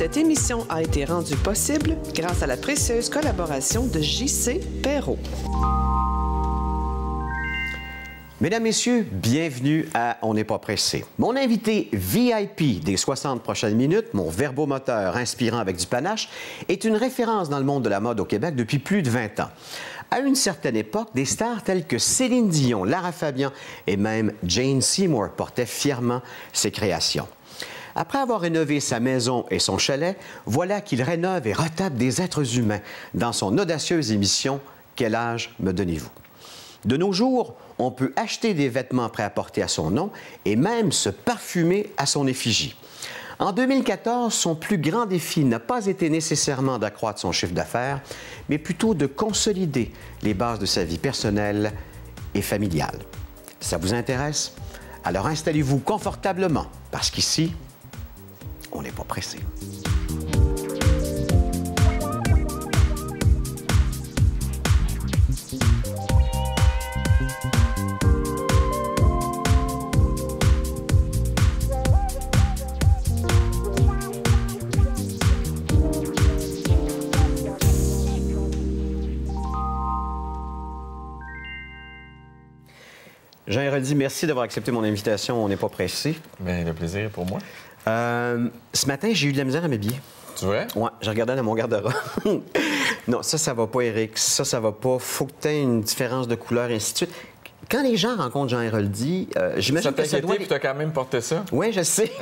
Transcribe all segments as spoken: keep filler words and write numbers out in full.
Cette émission a été rendue possible grâce à la précieuse collaboration de J C Perrault. Mesdames, Messieurs, bienvenue à On n'est pas pressé. Mon invité V I P des soixante prochaines minutes, mon verbomoteur inspirant avec du panache, est une référence dans le monde de la mode au Québec depuis plus de vingt ans. À une certaine époque, des stars telles que Céline Dion, Lara Fabian et même Jane Seymour portaient fièrement ses créations. Après avoir rénové sa maison et son chalet, voilà qu'il rénove et retape des êtres humains dans son audacieuse émission « Quel âge me donnez-vous » ? De nos jours, on peut acheter des vêtements prêts à porter à son nom et même se parfumer à son effigie. En deux mille quatorze, son plus grand défi n'a pas été nécessairement d'accroître son chiffre d'affaires, mais plutôt de consolider les bases de sa vie personnelle et familiale. Ça vous intéresse? Alors installez-vous confortablement, parce qu'ici, on n'est pas pressé. Jean Héroldi, merci d'avoir accepté mon invitation. On n'est pas pressé. Bien, le plaisir est pour moi. Euh, ce matin, j'ai eu de la misère à m'habiller. Tu vois? Oui, je regardais dans mon garde-robe. Non, ça, ça va pas, Éric. Ça, ça va pas. Faut que tu aies une différence de couleur, et ainsi de suite. Quand les gens rencontrent Jean Héroldi, euh, j'imagine que ça doit... puis tu as quand même porté ça? Oui, je sais.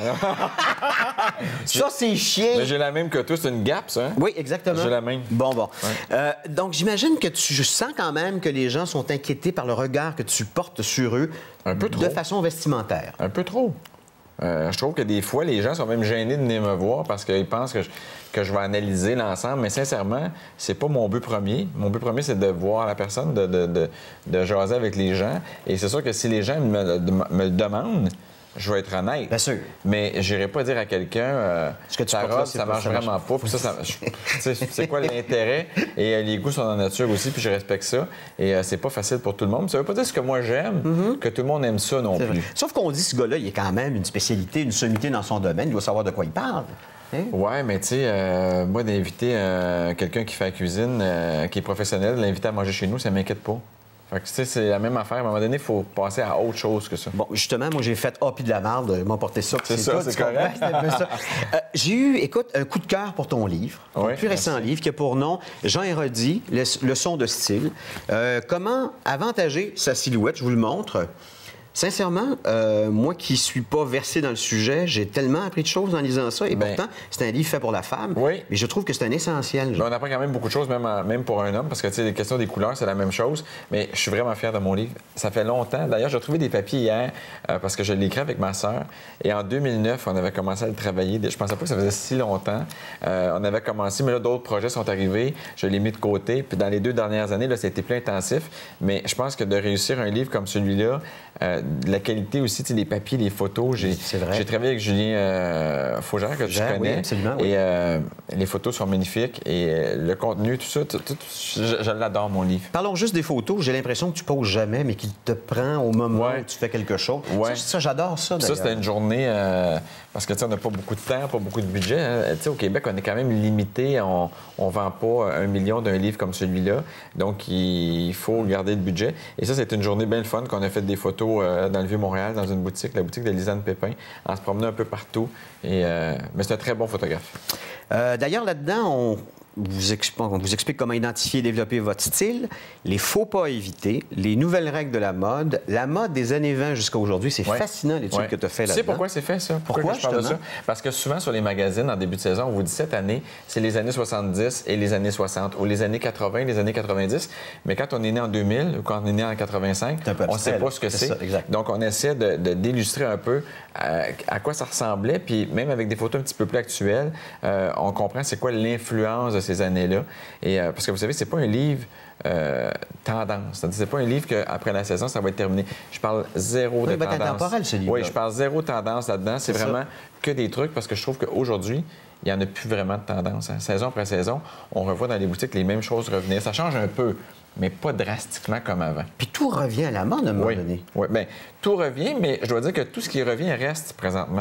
Ça, c'est chiant. Mais j'ai la même que toi. C'est une Gap, ça? Hein? Oui, exactement. J'ai la même. Bon, bon. Ouais. Euh, donc, j'imagine que tu sens quand même que les gens sont inquiétés par le regard que tu portes sur eux. Un peu trop. De façon vestimentaire. Un peu trop. Euh, je trouve que des fois, les gens sont même gênés de venir me voir parce qu'ils pensent que je, que je vais analyser l'ensemble. Mais sincèrement, c'est pas mon but premier. Mon but premier, c'est de voir la personne, de, de, de, de jaser avec les gens. Et c'est sûr que si les gens me, de, me le demandent, je vais être honnête. Bien sûr. Mais j'irai pas dire à quelqu'un euh, ce que tu ta robe, robe, ça ça marche vraiment pas. Puis ça, ça c'est quoi l'intérêt? Et euh, les goûts sont en nature aussi, puis je respecte ça. Et euh, c'est pas facile pour tout le monde. Ça veut pas dire ce que moi j'aime, mm-hmm. que tout le monde aime ça non plus. Vrai. Sauf qu'on dit ce gars-là, il est quand même une spécialité, une sommité dans son domaine. Il doit savoir de quoi il parle. Hein? Oui, mais tu sais, euh, moi, d'inviter euh, quelqu'un qui fait la cuisine, euh, qui est professionnel, l'inviter à manger chez nous, ça m'inquiète pas. Fait que, tu sais, c'est la même affaire. À un moment donné, il faut passer à autre chose que ça. Bon, justement, moi, j'ai fait « Ah, puis de la merde », ils m'ont porté ça. C'est ça, c'est correct. euh, j'ai eu, écoute, un coup de cœur pour ton livre, ton oui, plus récent merci. livre, qui a pour nom « Jean Héroldi, leçon de style euh, ». Comment avantager sa silhouette? Je vous le montre. Sincèrement, euh, moi qui suis pas versé dans le sujet, j'ai tellement appris de choses en lisant ça. Et Bien, pourtant, c'est un livre fait pour la femme. Oui. Mais je trouve que c'est un essentiel. Bien, on apprend quand même beaucoup de choses, même, en, même pour un homme, parce que, tu sais, les questions des couleurs, c'est la même chose. Mais je suis vraiment fier de mon livre. Ça fait longtemps. D'ailleurs, j'ai trouvé des papiers hier, euh, parce que je l'ai écrit avec ma sœur. Et en deux mille neuf, on avait commencé à le travailler. Je pensais pas que ça faisait si longtemps. Euh, on avait commencé, mais là, d'autres projets sont arrivés. Je l'ai mis de côté. Puis dans les deux dernières années, là, ça a été plus intensif. Mais je pense que de réussir un livre comme celui-là, euh, la qualité aussi, tu sais, les papiers, les photos. J'ai, j'ai travaillé avec Julien euh, Faugère, que Jean, tu connais. Oui, absolument, oui. Et euh, les photos sont magnifiques. Et euh, le contenu, tout ça, tout, tout, je, je l'adore, mon livre. Parlons juste des photos. J'ai l'impression que tu poses jamais, mais qu'il te prend au moment ouais. où tu fais quelque chose. Ouais. Ça, ça j'adore ça, d'ailleurs. Ça, c'était une journée... Euh, parce que, tu sais, on n'a pas beaucoup de temps, pas beaucoup de budget. Hein. Tu sais, au Québec, on est quand même limité. On ne vend pas un million d'un livre comme celui-là. Donc, il faut garder le budget. Et ça, c'était une journée bien le fun qu'on a fait des photos euh, dans le Vieux-Montréal, dans une boutique, la boutique de Lisanne Pépin, en se promenant un peu partout. Et, euh, mais c'est un très bon photographe. Euh, d'ailleurs, là-dedans, on... Vous explique, on vous explique comment identifier et développer votre style, les faux pas à éviter, les nouvelles règles de la mode, la mode des années vingt jusqu'à aujourd'hui. C'est ouais. fascinant, l'étude ouais. que tu as fait là-dedans. Tu sais pourquoi c'est fait, ça? Pourquoi, pourquoi je parle de ça? Parce que souvent, sur les magazines, en début de saison, on vous dit cette année, c'est les années soixante-dix et les années soixante, ou les années quatre-vingts et les années quatre-vingt-dix. Mais quand on est né en deux mille ou quand on est né en quatre-vingt-cinq, on ne sait pas ce que c'est. Donc, on essaie de, de, d'illustrer un peu à, à quoi ça ressemblait. Puis même avec des photos un petit peu plus actuelles, euh, on comprend c'est quoi l'influence de ces années-là. Et, euh, parce que vous savez, c'est pas un livre euh, tendance. C'est-à-dire, c'est pas un livre qu'après la saison, ça va être terminé. Je parle zéro oui, de ben, tendance. C'est intemporel, ce livre. Oui, je parle zéro tendance là-dedans. C'est, c'est vraiment ça. Que des trucs parce que je trouve qu'aujourd'hui, il n'y en a plus vraiment de tendance. Hein. Saison après saison, on revoit dans les boutiques les mêmes choses revenir. Ça change un peu, mais pas drastiquement comme avant. Puis tout revient à la mode à un moment oui. donné. Oui, bien, tout revient, mais je dois dire que tout ce qui revient reste présentement.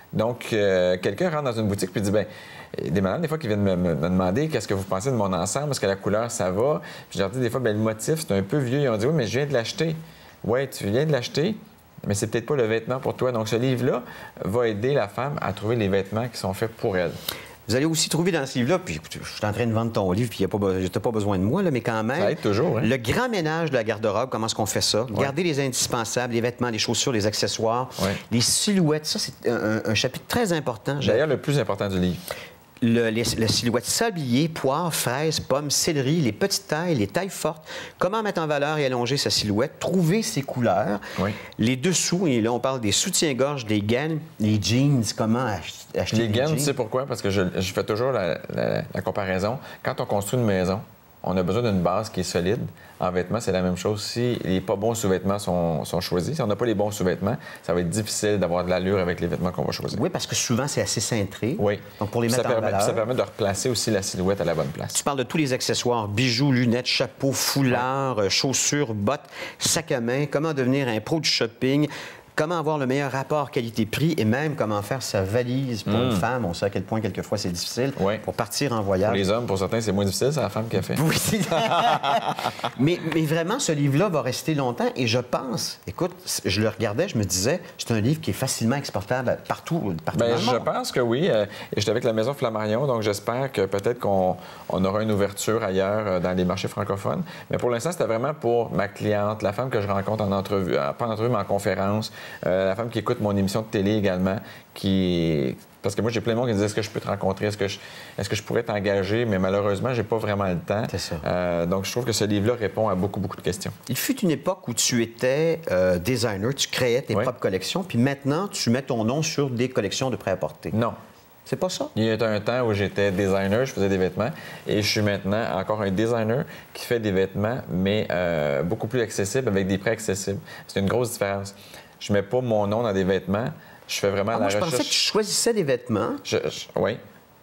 Donc, euh, quelqu'un rentre dans une boutique puis dit, bien, des madames, des fois, qui viennent me, me, me demander qu'est-ce que vous pensez de mon ensemble, est-ce que la couleur, ça va? Puis je leur dis des fois, bien, le motif, c'est un peu vieux. Ils ont dit, oui, mais je viens de l'acheter. Oui, tu viens de l'acheter, mais c'est peut-être pas le vêtement pour toi. Donc, ce livre-là va aider la femme à trouver les vêtements qui sont faits pour elle. Vous allez aussi trouver dans ce livre-là, puis écoute, je suis en train de vendre ton livre, puis tu n'as pas besoin de moi, là, mais quand même... Ça aide toujours, hein? Le grand ménage de la garde-robe, comment est-ce qu'on fait ça? Ouais. Garder les indispensables, les vêtements, les chaussures, les accessoires, ouais. les silhouettes. Ça, c'est un, un chapitre très important. D'ailleurs, le plus important du livre. Le, les, la silhouette sablier, poire, fraise, pomme, céleri, les petites tailles, les tailles fortes. Comment mettre en valeur et allonger sa silhouette, trouver ses couleurs, oui. les dessous, et là, on parle des soutiens-gorge, des gaines, les jeans, comment acheter, acheter les des gaines, jeans. tu sais pourquoi? Parce que je, je fais toujours la, la, la comparaison. Quand on construit une maison, on a besoin d'une base qui est solide. En vêtements, c'est la même chose. Si les pas bons sous-vêtements sont, sont choisis, si on n'a pas les bons sous-vêtements, ça va être difficile d'avoir de l'allure avec les vêtements qu'on va choisir. Oui, parce que souvent, c'est assez cintré. Oui. Donc, pour les puis mettre ça en permet, valeur... ça permet de replacer aussi la silhouette à la bonne place. Tu parles de tous les accessoires, bijoux, lunettes, chapeaux, foulards, ouais. chaussures, bottes, sac à main, comment devenir un pro du shopping, comment avoir le meilleur rapport qualité-prix et même comment faire sa valise pour mmh. une femme. On sait à quel point, quelquefois, c'est difficile oui. pour partir en voyage. Pour les hommes, pour certains, c'est moins difficile, c'est la femme qui a fait. Oui. mais, mais vraiment, ce livre-là va rester longtemps et je pense, écoute, je le regardais, je me disais, c'est un livre qui est facilement exportable partout, partout Bien, dans le monde. Je pense que oui. Et j'étais avec la Maison Flammarion, donc j'espère que peut-être qu'on on aura une ouverture ailleurs dans les marchés francophones. Mais pour l'instant, c'était vraiment pour ma cliente, la femme que je rencontre en entrevue, pas en entrevue, mais en conférence, euh, la femme qui écoute mon émission de télé également, qui... Parce que moi, j'ai plein de monde qui me dit « Est-ce que je peux te rencontrer? Est-ce que je, est-ce que je pourrais t'engager? » Mais malheureusement, j'ai pas vraiment le temps. C'est ça. Euh, donc, je trouve que ce livre-là répond à beaucoup, beaucoup de questions. Il fut une époque où tu étais euh, designer, tu créais tes oui. propres collections, puis maintenant, tu mets ton nom sur des collections de prêt-à-porter. Non. C'est pas ça? Il y a un temps où j'étais designer, je faisais des vêtements, et je suis maintenant encore un designer qui fait des vêtements, mais euh, beaucoup plus accessibles, avec des prix accessibles. C'est une grosse différence. Je mets pas mon nom dans des vêtements. Je fais vraiment ah, la moi, je recherche. pensais que tu choisissais des vêtements je, je, oui.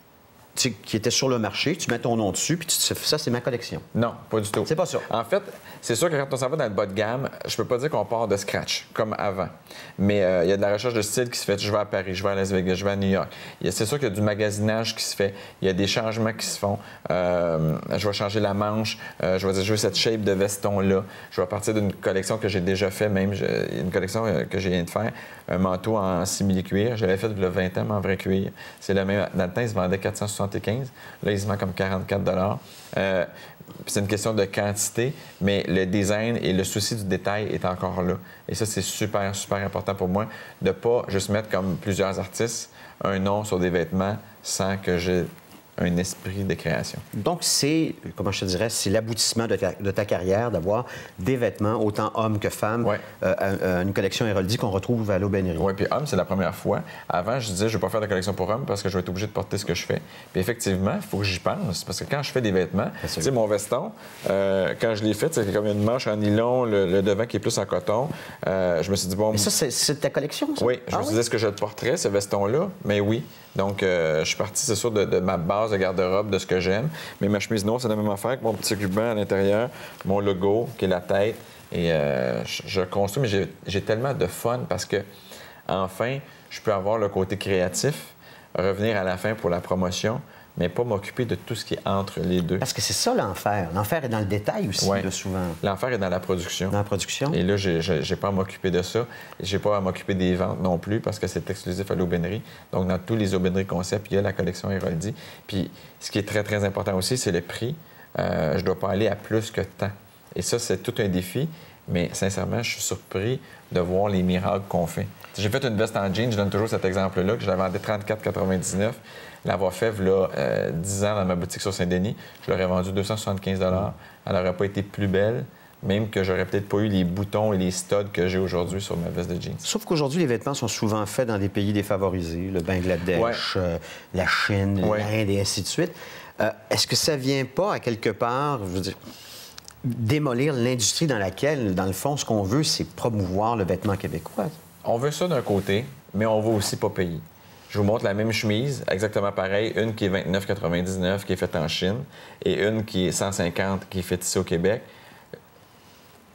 tu, qui étaient sur le marché, tu mets ton nom dessus, puis tu te fais ça, c'est ma collection. Non, pas du tout. C'est pas ça. En fait, c'est sûr que quand on s'en va dans le bas de gamme, je peux pas dire qu'on part de scratch, comme avant. Mais euh, il y a de la recherche de style qui se fait. Je vais à Paris, je vais à Las Vegas, je vais à New York. C'est sûr qu'il y a du magasinage qui se fait. Il y a des changements qui se font. Euh, je vais changer la manche. Euh, je vais dire, je veux cette shape de veston-là. Je vais partir d'une collection que j'ai déjà fait, même. Je, une collection que je viens de faire. Un manteau en simili-cuir. Je l'avais fait il y a vingt ans, mais en vrai cuir. C'est le même. Dans le temps, il se vendait quatre cent soixante-quinze. Là, il se vend comme quarante-quatre dollars. Euh, c'est une question de quantité, mais le design et le souci du détail est encore là. Et ça, c'est super, super important pour moi de ne pas juste mettre comme plusieurs artistes un nom sur des vêtements sans que j'ai un esprit de création. Donc, c'est, comment je te dirais, c'est l'aboutissement de ta, de ta carrière d'avoir des vêtements, autant hommes que femmes, ouais. euh, euh, une collection Héroldi qu'on retrouve à l'aubainerie. Oui, puis hommes, c'est la première fois. Avant, je disais, je ne vais pas faire de collection pour hommes parce que je vais être obligé de porter ce que je fais. Puis effectivement, il faut que j'y pense parce que quand je fais des vêtements, tu sais, mon veston, euh, quand je l'ai fait, c'est comme une manche en nylon, le, le devant qui est plus en coton. Euh, je me suis dit, bon... Mais ça, c'est, c'est ta collection, ça? Oui, je ah, me suis oui? dit, est-ce que je le porterais, ce veston-là? Mais oui. Donc, euh, je suis parti, c'est sûr, de, de ma base de garde-robe, de ce que j'aime. Mais ma chemise noire, c'est la même affaire avec mon petit ruban à l'intérieur, mon logo, qui est la tête. Et euh, je, je construis, mais j'ai, j'ai tellement de fun parce que, enfin, je peux avoir le côté créatif, revenir à la fin pour la promotion, mais pas m'occuper de tout ce qui est entre les deux. Parce que c'est ça, l'enfer. L'enfer est dans le détail aussi, ouais. là, souvent. L'enfer est dans la production. Dans la production. Et là, j'ai, j'ai, j'ai pas à m'occuper de ça. J'ai pas à m'occuper des ventes non plus parce que c'est exclusif à l'aubainerie. Donc, dans tous les aubaineries concept, il y a la collection Héroldi. Puis, ce qui est très, très important aussi, c'est le prix. Euh, je dois pas aller à plus que tant. Et ça, c'est tout un défi. Mais sincèrement, je suis surpris de voir les miracles qu'on fait. J'ai fait une veste en jean, je donne toujours cet exemple-là, que je la vendais trente-quatre quatre-vingt-dix-neuf. L'avoir fait, là, euh, dix ans dans ma boutique sur Saint-Denis, je l'aurais vendu deux cent soixante-quinze dollars. Elle n'aurait pas été plus belle, même que j'aurais peut-être pas eu les boutons et les studs que j'ai aujourd'hui sur ma veste de jeans. Sauf qu'aujourd'hui, les vêtements sont souvent faits dans des pays défavorisés, le Bangladesh, ouais. euh, la Chine, ouais. l'Inde et ainsi de suite. Euh, est-ce que ça vient pas, à quelque part, je veux dire, démolir l'industrie dans laquelle, dans le fond, ce qu'on veut, c'est promouvoir le vêtement québécois? On veut ça d'un côté, mais on veut aussi pas payer. Je vous montre la même chemise, exactement pareil, une qui est vingt-neuf quatre-vingt-dix-neuf, qui est faite en Chine, et une qui est cent cinquante, qui est faite ici au Québec.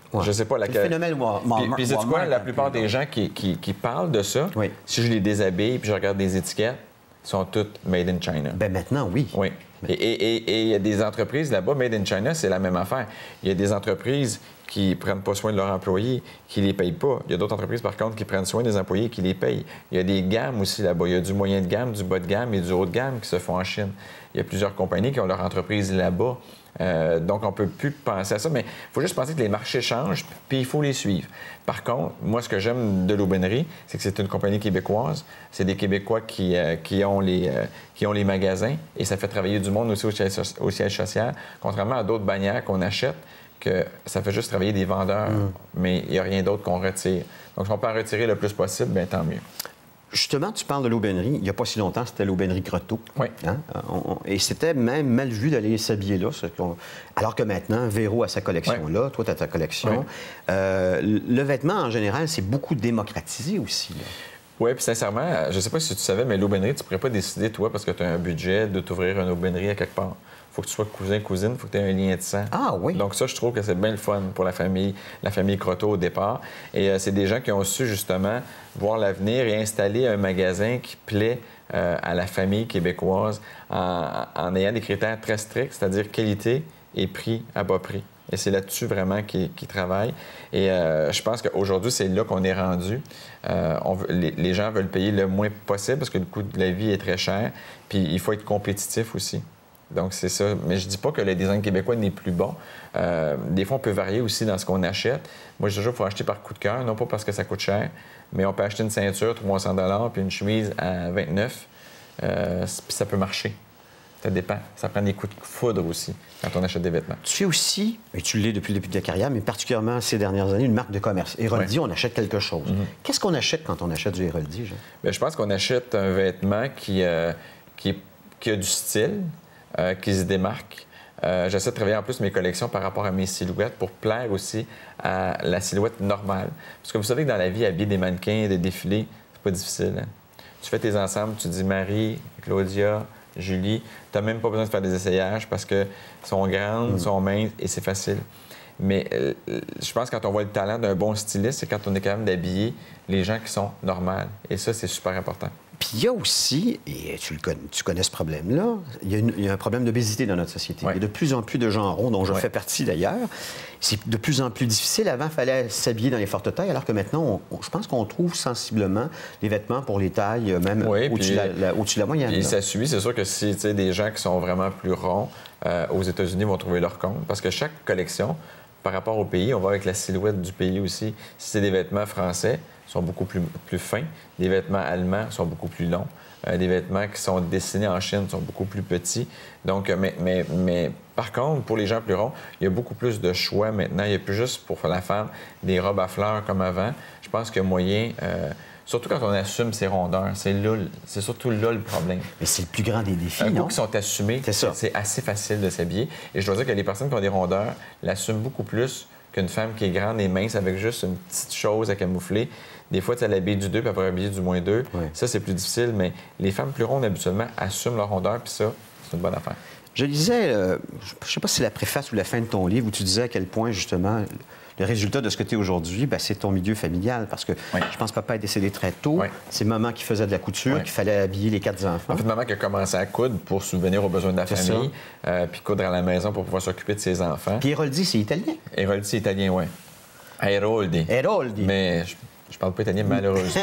Ouais. Je sais pas laquelle. Le phénomène Walmart. Puis, puis c'est quoi, la plupart des gens qui, qui, qui parlent de ça, oui. si je les déshabille puis je regarde des étiquettes, sont toutes made in China. Bien, maintenant, oui. Oui. Et il y a des entreprises là-bas, made in China, c'est la même affaire. Il y a des entreprises qui ne prennent pas soin de leurs employés, qui ne les payent pas. Il y a d'autres entreprises, par contre, qui prennent soin des employés et qui les payent. Il y a des gammes aussi là-bas. Il y a du moyen de gamme, du bas de gamme et du haut de gamme qui se font en Chine. Il y a plusieurs compagnies qui ont leur entreprise là-bas. Euh, donc, on ne peut plus penser à ça. Mais il faut juste penser que les marchés changent, puis il faut les suivre. Par contre, moi, ce que j'aime de l'Aubainerie, c'est que c'est une compagnie québécoise. C'est des Québécois qui, euh, qui, ont les, euh, qui ont les magasins et ça fait travailler du monde aussi au siège, au siège social, contrairement à d'autres bannières qu'on achète, que ça fait juste travailler des vendeurs, mm. mais il n'y a rien d'autre qu'on retire. Donc, si on peut en retirer le plus possible, bien, tant mieux. Justement, tu parles de l'Aubainerie. Il n'y a pas si longtemps, c'était l'Aubainerie Grotto. Oui. Hein? On, on, et c'était même mal vu d'aller s'habiller là. Alors que maintenant, Véro a sa collection oui. là, toi, tu as ta collection. Oui. Euh, le vêtement, en général, c'est beaucoup démocratisé aussi. Là. Oui, puis sincèrement, je ne sais pas si tu savais, mais l'Aubainerie, tu ne pourrais pas décider, toi, parce que tu as un budget, de t'ouvrir une Aubainerie à quelque part. Il faut que tu sois cousin, cousine, il faut que tu aies un lien de sang. Ah oui? Donc ça, je trouve que c'est bien le fun pour la famille, la famille Croteau au départ. Et euh, c'est des gens qui ont su, justement, voir l'avenir et installer un magasin qui plaît euh, à la famille québécoise en, en ayant des critères très stricts, c'est-à-dire qualité et prix à bas prix. Et c'est là-dessus vraiment qu'ils qu'ils travaillent. Et euh, je pense qu'aujourd'hui, c'est là qu'on est rendu. Euh, on veut, les, les gens veulent payer le moins possible parce que le coût de la vie est très cher. Puis il faut être compétitif aussi. Donc, c'est ça. Mais je dis pas que le design québécois n'est plus bon. Euh, des fois, on peut varier aussi dans ce qu'on achète. Moi, je dis toujours qu'il faut acheter par coup de cœur, non pas parce que ça coûte cher, mais on peut acheter une ceinture trois cents dollars puis une chemise à vingt-neuf euh, puis ça peut marcher. Ça dépend. Ça prend des coups de foudre aussi quand on achète des vêtements. Tu es aussi, et tu l'es depuis le début de ta carrière, mais particulièrement ces dernières années, une marque de commerce. Héroldi, oui. on achète quelque chose. Mm-hmm. Qu'est-ce qu'on achète quand on achète du Héroldi, Jean? Bien, je pense qu'on achète un vêtement qui, euh, qui, qui a du style, Euh, qui se démarquent. Euh, j'essaie de travailler en plus mes collections par rapport à mes silhouettes pour plaire aussi à la silhouette normale. Parce que vous savez que dans la vie, habiller des mannequins, des défilés, c'est pas difficile. Hein? Tu fais tes ensembles, tu dis Marie, Claudia, Julie, tu n'as même pas besoin de faire des essayages parce qu'elles sont grandes, mmh. sont minces et c'est facile. Mais euh, je pense que quand on voit le talent d'un bon styliste, c'est quand on est capable d'habiller les gens qui sont normales. Et ça, c'est super important. Puis il y a aussi, et tu, le connais, tu connais ce problème-là, il y, a une, il y a un problème d'obésité dans notre société. Ouais. Il y a de plus en plus de gens ronds, dont je ouais. fais partie d'ailleurs. C'est de plus en plus difficile. Avant, il fallait s'habiller dans les fortes tailles, alors que maintenant, on, on, je pense qu'on trouve sensiblement les vêtements pour les tailles, même oui, au-dessus, puis, de la, la, au-dessus de la moyenne. Et ça suit. C'est sûr que si des gens qui sont vraiment plus ronds euh, aux États-Unis vont trouver leur compte, parce que chaque collection, par rapport au pays, on va avec la silhouette du pays aussi. Si c'est des vêtements français, ils sont beaucoup plus, plus fins. Des vêtements allemands sont beaucoup plus longs. Euh, des vêtements qui sont dessinés en Chine sont beaucoup plus petits. Donc, mais, mais, mais par contre, pour les gens plus ronds, il y a beaucoup plus de choix maintenant. Il n'y a plus juste pour la femme des robes à fleurs comme avant. Je pense qu'il y a moyen... Euh, Surtout quand on assume ses rondeurs. C'est là, c'est surtout là le problème. Mais c'est le plus grand des défis, Un non? coup qui sont assumés, c'est, ça. c'est assez facile de s'habiller. Et je dois dire que les personnes qui ont des rondeurs l'assument beaucoup plus qu'une femme qui est grande et mince avec juste une petite chose à camoufler. Des fois, tu as l'habiller du deux puis après l'habiller du moins deux. Oui. Ça, c'est plus difficile. Mais les femmes plus rondes, habituellement, assument leur rondeur. Puis ça, c'est une bonne affaire. Je lisais, euh, je ne sais pas si c'est la préface ou la fin de ton livre, où tu disais à quel point, justement... Le résultat de ce que tu es aujourd'hui, bien, c'est ton milieu familial. Parce que oui. je pense que papa est décédé très tôt. Oui. C'est maman qui faisait de la couture, oui. qu'il fallait habiller les quatre enfants. En fait, maman qui a commencé à coudre pour subvenir aux besoins de la c'est famille, euh, puis coudre à la maison pour pouvoir s'occuper de ses enfants. Puis Héroldi, c'est italien? Héroldi, c'est italien, oui. Héroldi. Héroldi. Mais je, je parle pas italien, malheureusement.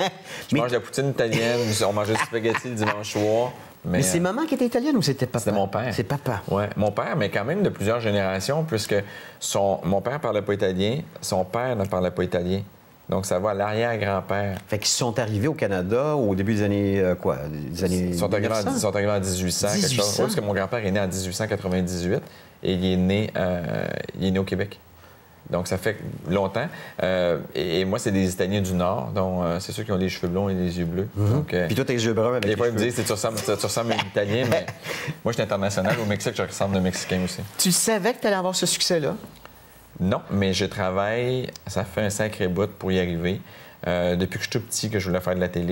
je mange de la poutine italienne, on mangeait du spaghetti le dimanche soir. Mais, mais c'est maman qui était italienne ou c'était papa? C'était mon père. C'est papa. Oui, mon père, mais quand même de plusieurs générations, puisque son, mon père ne parlait pas italien, son père ne parlait pas italien. Donc, ça va à l'arrière-grand-père. Fait qu'ils sont arrivés au Canada au début des années, euh, quoi? Des années Ils sont arrivés, en, ils sont arrivés en dix-huit cents, quelque chose. Oui, parce que mon grand-père est né en dix-huit cent quatre-vingt-dix-huit et il est né, euh, il est né au Québec. Donc, ça fait longtemps. Euh, et, et moi, c'est des Italiens du Nord, donc euh, c'est ceux qui ont les cheveux blonds et les yeux bleus. Mm-hmm. Donc, euh, puis toi, t'as les yeux bruns avec des les fois, cheveux. ils me disent que tu ressembles, tu ressembles à un Italien, mais moi, je suis international. Au Mexique, je ressemble à un Mexicain aussi. Tu savais que tu allais avoir ce succès-là? Non, mais je travaille, ça fait un sacré bout pour y arriver. Euh, depuis que je suis tout petit, que je voulais faire de la télé.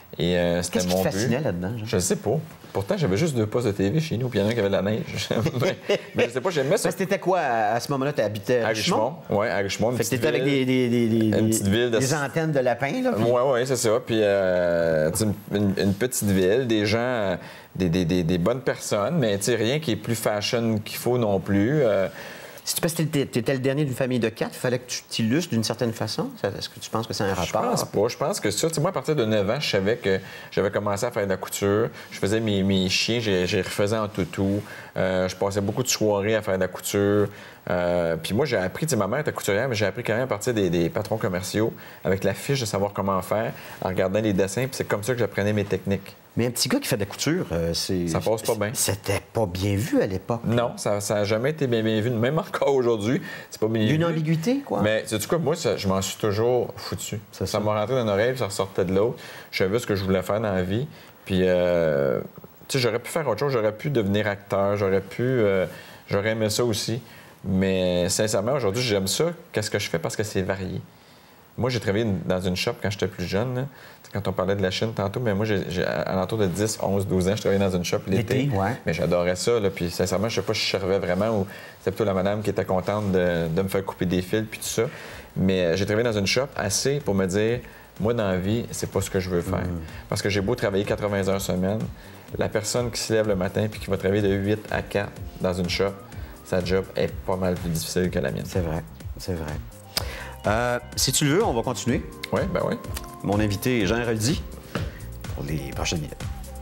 Et euh, c'était mon but. Qu'est-ce qui te fascinait là-dedans? Je ne sais pas. Pourtant, j'avais juste deux postes de T V chez nous, puis il y en a un qui avait de la neige. mais, mais je sais pas, j'aimais ça. Parce que t'étais quoi à ce moment-là? Tu habitais à Richemont? Oui, à Richemont. Fait que t'étais avec des, des, des, des, une petite ville de... des antennes de lapin, là? Oui, puis... oui, c'est ça. Puis euh, une, une petite ville, des gens, des, des, des, des bonnes personnes, mais rien qui est plus fashion qu'il faut non plus. Euh... Si tu penses que tu étais le dernier d'une famille de quatre, il fallait que tu t'illustres d'une certaine façon? Est-ce que tu penses que c'est un rapport? Je pense pas. Je pense que ça, tu sais, moi, à partir de neuf ans, je savais que j'avais commencé à faire de la couture. Je faisais mes, mes chiens, je les refaisais en toutou. Euh, je passais beaucoup de soirées à faire de la couture. Euh, puis moi, j'ai appris, tu sais, ma mère était couturière, mais j'ai appris quand même à partir des, des patrons commerciaux, avec la fiche de savoir comment faire, en regardant les dessins, puis c'est comme ça que j'apprenais mes techniques. Mais un petit gars qui fait de la couture, euh, c'est... Ça passe pas bien. C'était pas bien vu à l'époque. Non, ça n'a jamais été bien, bien vu. Même encore aujourd'hui, c'est pas bien vu. Une ambiguïté, quoi. Mais sais-tu quoi, moi, ça, je m'en suis toujours foutu. Ça, ça m'a rentré dans l'oreille, puis ça ressortait de l'autre. Je savais ce que je voulais faire dans la vie. Puis, euh, tu sais, j'aurais pu faire autre chose. J'aurais pu devenir acteur. J'aurais pu... Euh, j'aurais aimé ça aussi. Mais sincèrement, aujourd'hui, j'aime ça. Qu'est-ce que je fais? Parce que c'est varié. Moi, j'ai travaillé dans une shop quand j'étais plus jeune. Là. Quand on parlait de la Chine tantôt, mais moi, j'ai, j'ai, à l'entour de dix, onze, douze ans, je travaillais dans une shop l'été. L'été, ouais. Mais j'adorais ça. Là. Puis sincèrement, je sais pas si je servais vraiment ou c'était plutôt la madame qui était contente de, de me faire couper des fils puis tout ça. Mais euh, j'ai travaillé dans une shop assez pour me dire, moi, dans la vie, c'est pas ce que je veux faire. Mm. Parce que j'ai beau travailler quatre-vingts heures semaine, la personne qui se lève le matin puis qui va travailler de huit à quatre dans une shop, sa job est pas mal plus difficile que la mienne. C'est vrai, c'est vrai. Euh, si tu le veux, on va continuer. Oui, ben oui. Mon invité est Jean Héroldi pour les prochaines minutes.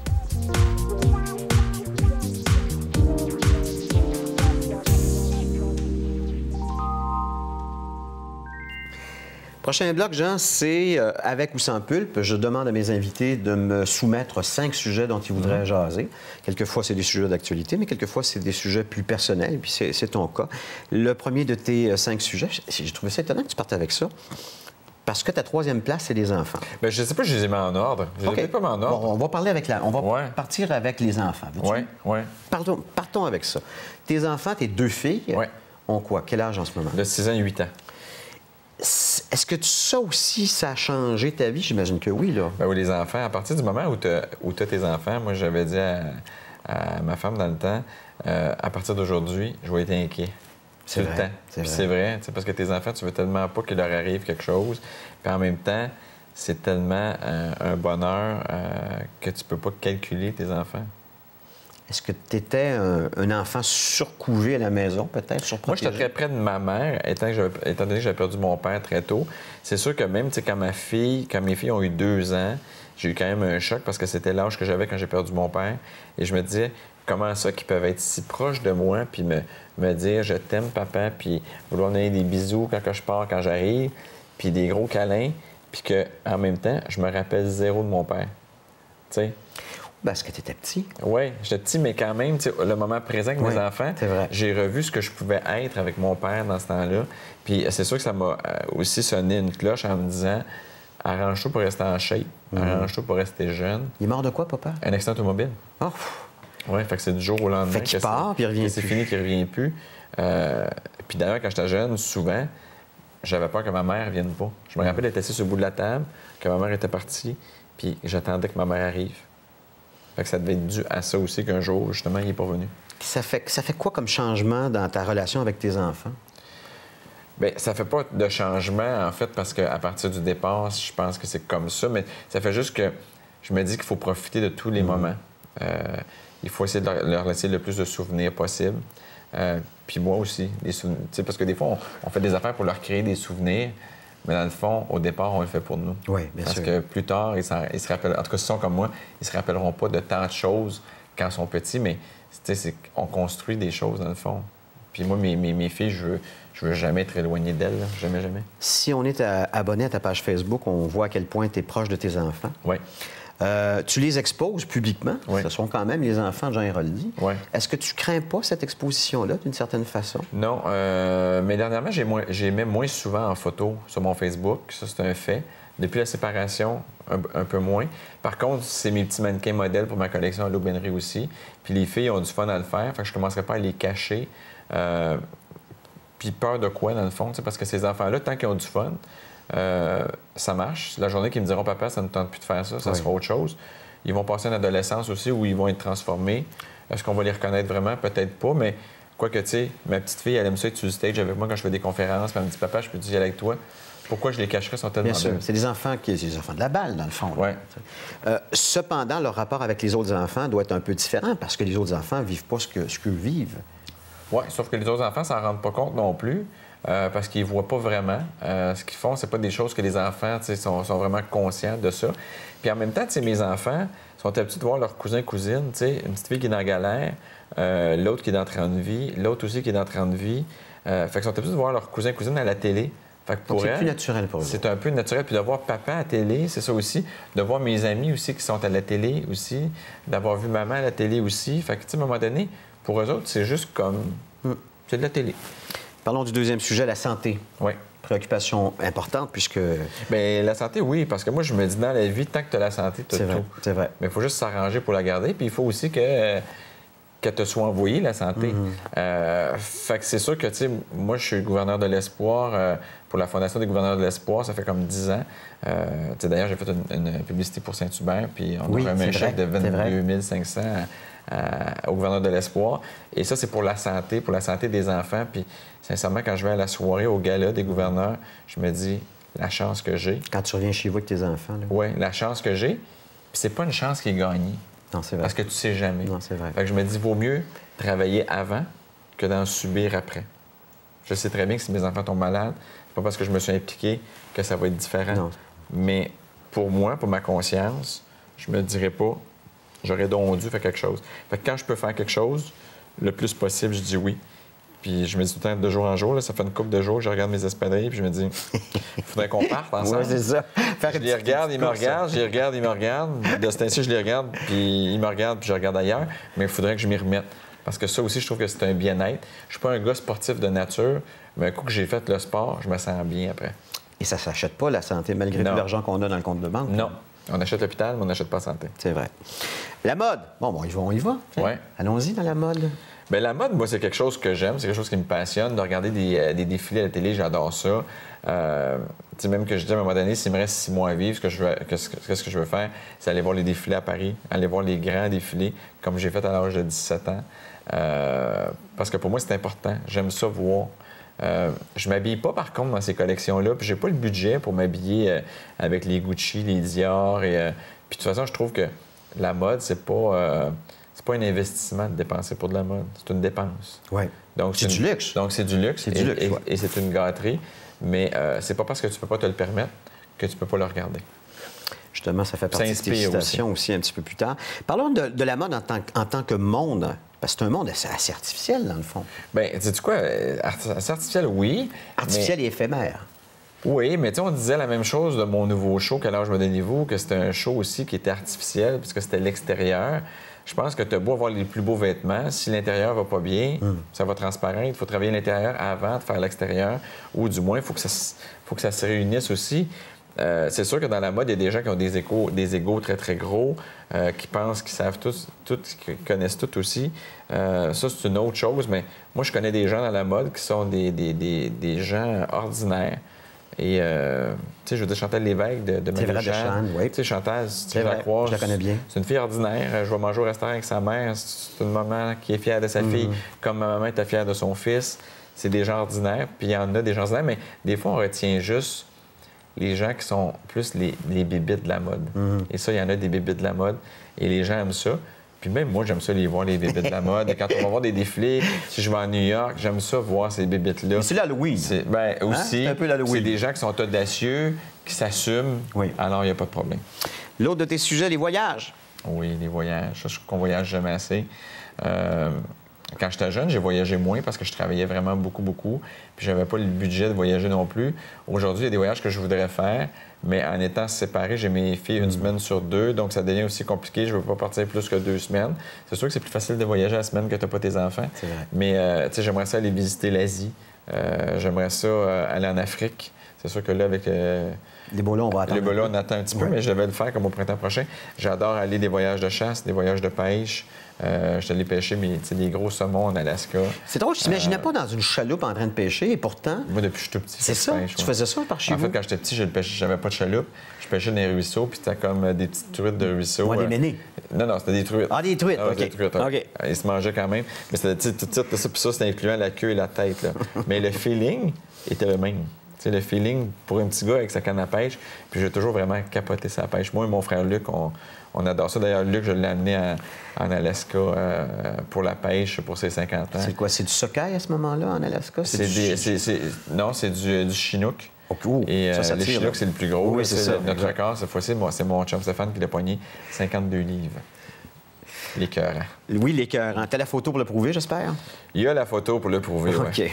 Prochain bloc, Jean, c'est euh, avec ou sans pulpe. Je demande à mes invités de me soumettre cinq sujets dont ils voudraient mmh. jaser. Quelquefois, c'est des sujets d'actualité, mais quelquefois, c'est des sujets plus personnels, puis c'est, c'est ton cas. Le premier de tes cinq sujets, j'ai trouvé ça étonnant que tu partes avec ça, parce que ta troisième place, c'est les enfants. Bien, je ne sais pas si je les ai mis en ordre. Je ne okay. les ai pas mis en ordre. Bon, on va parler avec la... On va ouais. partir avec les enfants. Oui, oui. Partons, partons avec ça. Tes enfants, tes deux filles, ouais. ont quoi? Quel âge en ce moment? De six ans et huit ans. Est-ce que ça aussi, ça a changé ta vie? J'imagine que oui, là. Bien oui, les enfants, à partir du moment où tu as tes enfants, moi, j'avais dit à, à ma femme dans le temps, euh, à partir d'aujourd'hui, je vais être inquiet. C'est le vrai, temps. C'est Puis vrai. c'est vrai, parce que tes enfants, tu veux tellement pas qu'il leur arrive quelque chose. Puis en même temps, c'est tellement euh, un bonheur euh, que tu peux pas calculer tes enfants. Est-ce que tu étais un, un enfant surcouvé à la maison, peut-être, surprotégé? Moi, j'étais très près de ma mère, étant, que étant donné que j'avais perdu mon père très tôt. C'est sûr que même quand ma fille, quand mes filles ont eu deux ans, j'ai eu quand même un choc parce que c'était l'âge que j'avais quand j'ai perdu mon père. Et je me disais, comment ça qu'ils peuvent être si proches de moi, puis me, me dire « je t'aime, papa », puis vouloir me donner des bisous quand je pars, quand j'arrive, puis des gros câlins, puis qu'en même temps, je me rappelle zéro de mon père. Tu sais? Parce que tu étais petit. Oui, j'étais petit, mais quand même, le moment présent avec oui, mes enfants, j'ai revu ce que je pouvais être avec mon père dans ce temps-là. Puis c'est sûr que ça m'a aussi sonné une cloche en me disant « arrange-toi pour rester en shape, mmh. arrange-toi pour rester jeune ». Il est mort de quoi, papa? Un accident automobile. Oh! Oui, fait que c'est du jour au lendemain. Fait qu'il part, puis il revient plus. C'est fini, qu'il revient plus. Euh, puis d'ailleurs, quand j'étais jeune, souvent, j'avais peur que ma mère ne vienne pas. Je me rappelle d'être assis sur le bout de la table, que ma mère était partie, puis j'attendais que ma mère arrive. Fait que ça devait être dû à ça aussi qu'un jour, justement, il n'est pas venu. Ça fait, ça fait quoi comme changement dans ta relation avec tes enfants? Bien, ça fait pas de changement, en fait, parce qu'à partir du départ, je pense que c'est comme ça, mais ça fait juste que je me dis qu'il faut profiter de tous les mmh. moments. Euh, il faut essayer de leur laisser le plus de souvenirs possible. Euh, puis moi aussi, des souvenirs. Parce que des fois, on, on fait des affaires pour leur créer des souvenirs, mais dans le fond, au départ, on le fait pour nous. Oui, bien Parce sûr. que plus tard, ils, ils se rappellent. En tout cas, s'ils sont comme moi, ils se rappelleront pas de tant de choses quand ils sont petits, mais c'est, on construit des choses, dans le fond. Puis moi, mes, mes, mes filles, je veux, je veux jamais être éloigné d'elles. Là. Jamais, jamais. Si on est à, abonné à ta page Facebook, on voit à quel point tu es proche de tes enfants. Oui. Euh, tu les exposes publiquement. Oui. Ce sont quand même les enfants de Jean Héroldi. Oui. Est-ce que tu crains pas cette exposition-là, d'une certaine façon? Non. Euh, mais dernièrement, j'ai, moins, j'ai mis moins souvent en photo sur mon Facebook. Ça, c'est un fait. Depuis la séparation, un, un peu moins. Par contre, c'est mes petits mannequins modèles pour ma collection à l'Aubainerie aussi. Puis les filles ont du fun à le faire. Fait que je ne commencerai pas à les cacher. Euh, puis peur de quoi, dans le fond? Parce que ces enfants-là, tant qu'ils ont du fun, euh, ça marche. La journée qu'ils me diront, papa, ça ne tente plus de faire ça, ça oui. sera autre chose. Ils vont passer une adolescence aussi où ils vont être transformés. Est-ce qu'on va les reconnaître vraiment? Peut-être pas, mais quoique, tu sais, ma petite fille, elle aime ça être sur le stage avec moi quand je fais des conférences, puis elle me dit, papa, je peux y aller avec toi. Pourquoi je les cacherais? Ils sont tellement bien sûr. C'est des enfants qui, c'est des enfants de la balle, dans le fond. Oui. Euh, cependant, leur rapport avec les autres enfants doit être un peu différent parce que les autres enfants ne vivent pas ce que ce qu'eux vivent. Oui, sauf que les autres enfants ne s'en rendent pas compte non plus euh, parce qu'ils ne voient pas vraiment. Euh, ce qu'ils font, c'est pas des choses que les enfants sont, sont vraiment conscients de ça. Puis en même temps, mes enfants sont habitués de voir leurs cousins et cousines. Une petite fille qui est dans la galère, euh, l'autre qui est dans train de vie, l'autre aussi qui est dans train de vie. Euh, fait qu'ils sont habitués de voir leurs cousins et cousines à la télé. C'est plus naturel pour eux. C'est un peu naturel. Puis de voir papa à la télé, c'est ça aussi. De voir mes amis aussi qui sont à la télé aussi. D'avoir vu maman à la télé aussi. Fait que, tu sais, à un moment donné, pour eux autres, c'est juste comme... Mm. C'est de la télé. Parlons du deuxième sujet, la santé. Oui. Préoccupation importante puisque... Bien, la santé, oui. Parce que moi, je me dis, dans la vie, tant que tu as la santé, tu as tout. C'est vrai. Mais il faut juste s'arranger pour la garder. Puis il faut aussi que... Euh, que te soit envoyé, la santé. Mm-hmm. euh, fait que c'est sûr que, tu sais, moi, je suis gouverneur de l'Espoir euh, pour la Fondation des gouverneurs de l'Espoir, ça fait comme dix ans. Euh, tu sais, d'ailleurs, j'ai fait une, une publicité pour Saint-Hubert, puis on oui, a remis un chèque de vingt-deux mille cinq cents à, à, au gouverneur de l'Espoir. Et ça, c'est pour la santé, pour la santé des enfants. Puis, sincèrement, quand je vais à la soirée, au gala des gouverneurs, je me dis, la chance que j'ai. Quand tu reviens chez vous avec tes enfants, là. Oui, la chance que j'ai. Puis, c'est pas une chance qui est gagnée. Non, c'est vrai. Parce que tu sais jamais. Non, c'est vrai. Fait que je me dis, vaut mieux travailler avant que d'en subir après. Je sais très bien que si mes enfants tombent malades, c'est pas parce que je me suis impliqué que ça va être différent. Non. Mais pour moi, pour ma conscience, je me dirais pas, j'aurais donc dû faire quelque chose. Fait que quand je peux faire quelque chose, le plus possible, je dis oui. Puis je me dis tout le temps, de jour en jour, là, ça fait une couple de jours que je regarde mes espadrilles, puis je me dis, il faudrait qu'on parte ensemble. Oui, c'est ça. Faire je les regarde, ils me regardent, je les regarde, ils me regardent. De ce temps-ci, je les regarde, puis ils me regardent, puis je regarde ailleurs. Mais il faudrait que je m'y remette. Parce que ça aussi, je trouve que c'est un bien-être. Je suis pas un gars sportif de nature, mais un coup que j'ai fait le sport, je me sens bien après. Et ça s'achète pas, la santé, malgré non. tout l'argent qu'on a dans le compte de banque? Non. On achète l'hôpital, mais on n'achète pas la santé. C'est vrai. La mode. Bon, bon, on y va. Oui. Allons-y dans la mode. Bien, la mode, moi, c'est quelque chose que j'aime, c'est quelque chose qui me passionne. De regarder des, euh, des défilés à la télé, j'adore ça. Euh, tu sais, même que je dis à un moment donné, s'il me reste six mois à vivre, ce que je veux, qu'est-ce, qu'est-ce que je veux faire, c'est aller voir les défilés à Paris, aller voir les grands défilés, comme j'ai fait à l'âge de dix-sept ans. Euh, parce que pour moi, c'est important. J'aime ça voir. Euh, je m'habille pas, par contre, dans ces collections-là. Puis j'ai pas le budget pour m'habiller euh, avec les Gucci, les Dior. Et, euh, puis de toute façon, je trouve que la mode, c'est pas... Euh, C'est pas un investissement de dépenser pour de la mode, c'est une dépense. Oui. Donc, c'est, c'est une... du luxe. Donc, c'est du luxe. C'est et, du luxe, et, ouais. et c'est une gâterie. Mais euh, c'est pas parce que tu peux pas te le permettre que tu peux pas le regarder. Justement, ça fait partie de tes citations aussi. aussi un petit peu plus tard. Parlons de, de la mode en tant, en tant que monde. Parce que c'est un monde assez, assez artificiel, dans le fond. Bien, sais-tu quoi? Assez artificiel, oui. Artificiel mais... et éphémère. Oui, mais tu sais, on disait la même chose de mon nouveau show, Quel âge me donnez-vous, que c'était un show aussi qui était artificiel, puisque c'était l'extérieur. Je pense que tu as beau avoir les plus beaux vêtements, si l'intérieur va pas bien, mm. ça va transparaître. Il faut travailler l'intérieur avant de faire l'extérieur, ou du moins, il faut que ça, faut que ça se réunisse aussi. Euh, c'est sûr que dans la mode, il y a des gens qui ont des égos, des égos très, très gros, euh, qui pensent qu'ils savent tous, tout, qui connaissent tout aussi. Euh, ça, c'est une autre chose, mais moi, je connais des gens dans la mode qui sont des, des, des, des gens ordinaires. Et, euh, tu sais, je veux dire, Chantal Lévesque de, de Marie-Jeanne. Oui. Tu sais, Chantal, si tu la croises, je la connais bien. C'est une fille ordinaire. Je vais manger au restaurant avec sa mère. C'est une maman qui est fière de sa mm-hmm. fille, comme ma maman était fière de son fils. C'est des gens ordinaires, puis il y en a des gens ordinaires, mais des fois, on retient juste les gens qui sont plus les, les bébites de la mode. Mm-hmm. Et ça, il y en a des bébites de la mode. Et les gens aiment ça. Puis même moi, j'aime ça les voir, les bébites de la mode. Et quand on va voir des défilés, si je vais à New York, j'aime ça voir ces bébites-là. Mais c'est l'Halloween. C'est, ben, aussi, hein? C'est un peu l'Halloween. C'est des gens qui sont audacieux, qui s'assument. Oui. Alors, il n'y a pas de problème. L'autre de tes sujets, les voyages. Oui, les voyages. Ça, je trouve qu'on voyage jamais assez. Euh, quand j'étais jeune, j'ai voyagé moins parce que je travaillais vraiment beaucoup, beaucoup. Puis j'avais pas le budget de voyager non plus. Aujourd'hui, il y a des voyages que je voudrais faire, mais en étant séparé, j'ai mes filles une semaine sur deux, donc ça devient aussi compliqué. Je veux pas partir plus que deux semaines. C'est sûr que c'est plus facile de voyager la semaine que tu n'as pas tes enfants. C'est vrai. Mais euh, tu sais, j'aimerais ça aller visiter l'Asie. Euh, j'aimerais ça euh, aller en Afrique. C'est sûr que là, avec... Euh, L'Ebola, on va attendre. L'Ebola, on attend un petit peu, ouais. mais je vais le faire comme au printemps prochain. J'adore aller des voyages de chasse, des voyages de pêche. Euh, je suis allé pêcher mes, des gros saumons en Alaska. C'est drôle, je t'imaginais euh... pas dans une chaloupe en train de pêcher, et pourtant... Moi, depuis que je suis tout petit, c'est ça? Pêche, tu ouais. faisais ça par chez en vous? En fait, quand j'étais petit, je n'avais pas de chaloupe. Je pêchais dans les ruisseaux, puis c'était comme des petites truites de ruisseaux. Ouais, des ménés? Non, non, c'était des truites. Ah, des truites, ah, OK. Des truites, okay. Ils se mangeaient quand même. Mais c'était tout de suite, ça, puis ça, c'était incluant la queue et la tête. Là. Mais le feeling était le même. T'sais, le feeling pour un petit gars avec sa canne à pêche, puis j'ai toujours vraiment capoté sa pêche. Moi et mon frère Luc, on, on adore ça. D'ailleurs, Luc, je l'ai amené à, en Alaska euh, pour la pêche pour ses cinquante ans. C'est quoi? C'est du sockeye à ce moment-là en Alaska? C'est des, c'est, c'est, non, c'est du, du chinook. Oh, et ça, ça euh, le chinook, c'est le plus gros. Oui, c'est ça. Le, notre record, cette fois-ci, moi, c'est mon chum Stéphane qui l'a pogné cinquante-deux livres. L'écœurant. Oui, l'écœurant. T'as la photo pour le prouver, j'espère? Il y a la photo pour le prouver, oui. OK.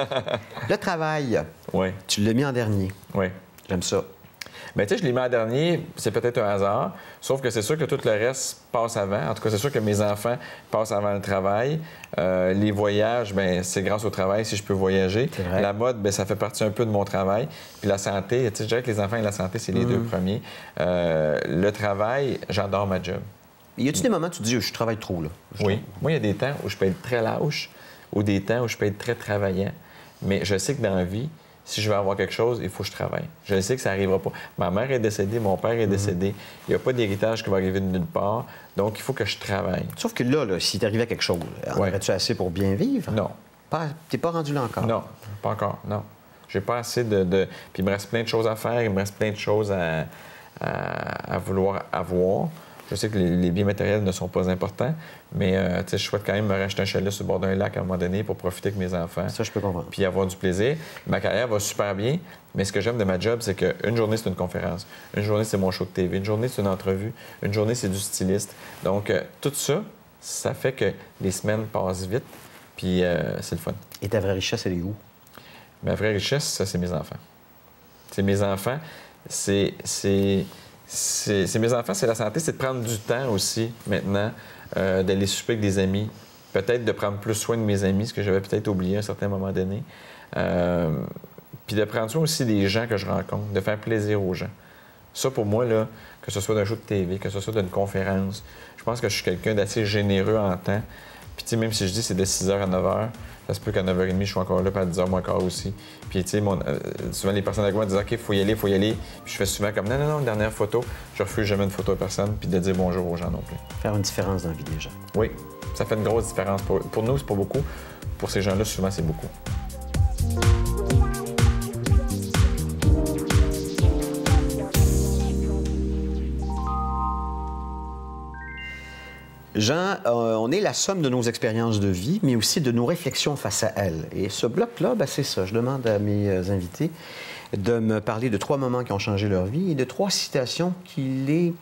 Le travail, oui. Tu l'as mis en dernier. Oui. J'aime ça. Bien, tu sais, je l'ai mis en dernier, c'est peut-être un hasard, sauf que c'est sûr que tout le reste passe avant. En tout cas, c'est sûr que mes enfants passent avant le travail. Euh, les voyages, bien, c'est grâce au travail si je peux voyager. La mode, bien, ça fait partie un peu de mon travail. Puis la santé, tu sais, je dirais que les enfants et la santé, c'est les mmh. deux premiers. Euh, le travail, j'adore ma job. Y a-tu des moments où tu te dis, je travaille trop, là? Je oui. trouve. Moi, il y a des temps où je peux être très lâche ou des temps où je peux être très travaillant. Mais je sais que dans la vie, si je veux avoir quelque chose, il faut que je travaille. Je sais que ça n'arrivera pas. Ma mère est décédée, mon père est décédé. Mm-hmm. Il n'y a pas d'héritage qui va arriver de nulle part. Donc, il faut que je travaille. Sauf que là, là si t'arrivait quelque chose, en ouais. aurais-tu assez pour bien vivre? Non. Pas, t'es pas rendu là encore? Non, pas encore, non. J'ai pas assez de, de... Puis il me reste plein de choses à faire. Il me reste plein de choses à, à, à vouloir avoir. Je sais que les, les biens matériels ne sont pas importants, mais euh, je souhaite quand même me racheter un chalet sur le bord d'un lac à un moment donné pour profiter avec mes enfants. Ça, je peux comprendre. Puis avoir du plaisir. Ma carrière va super bien, mais ce que j'aime de ma job, c'est qu'une journée, c'est une conférence. Une journée, c'est mon show de T V. Une journée, c'est une entrevue. Une journée, c'est du styliste. Donc, euh, tout ça, ça fait que les semaines passent vite, puis euh, c'est le fun. Et ta vraie richesse, elle est où? Ma vraie richesse, ça, c'est mes enfants. C'est mes enfants. C'est... c'est... C'est, c'est mes enfants, c'est la santé, c'est de prendre du temps aussi, maintenant, euh, d'aller souper avec des amis. Peut-être de prendre plus soin de mes amis, ce que j'avais peut-être oublié à un certain moment donné. Euh, puis de prendre soin aussi des gens que je rencontre, de faire plaisir aux gens. Ça, pour moi, là, que ce soit d'un show de T V, que ce soit d'une conférence, je pense que je suis quelqu'un d'assez généreux en temps. Puis, tu sais, même si je dis c'est de six heures à neuf heures, ça se peut qu'à neuf heures trente, je suis encore là, puis à dix heures moins quart aussi. Puis, tu sais, euh, souvent, les personnes avec moi disent « OK, il faut y aller, il faut y aller ». Puis je fais souvent comme « Non, non, non, dernière photo ». Je refuse jamais une photo à personne, puis de dire bonjour aux gens non plus. Faire une différence dans la vie des gens. Oui, ça fait une grosse différence. Pour, pour nous, c'est pas beaucoup. Pour ces gens-là, souvent, c'est beaucoup. Jean, euh, on est la somme de nos expériences de vie, mais aussi de nos réflexions face à elles. Et ce bloc-là, ben, c'est ça. Je demande à mes euh, invités de me parler de trois moments qui ont changé leur vie et de trois citations qui les,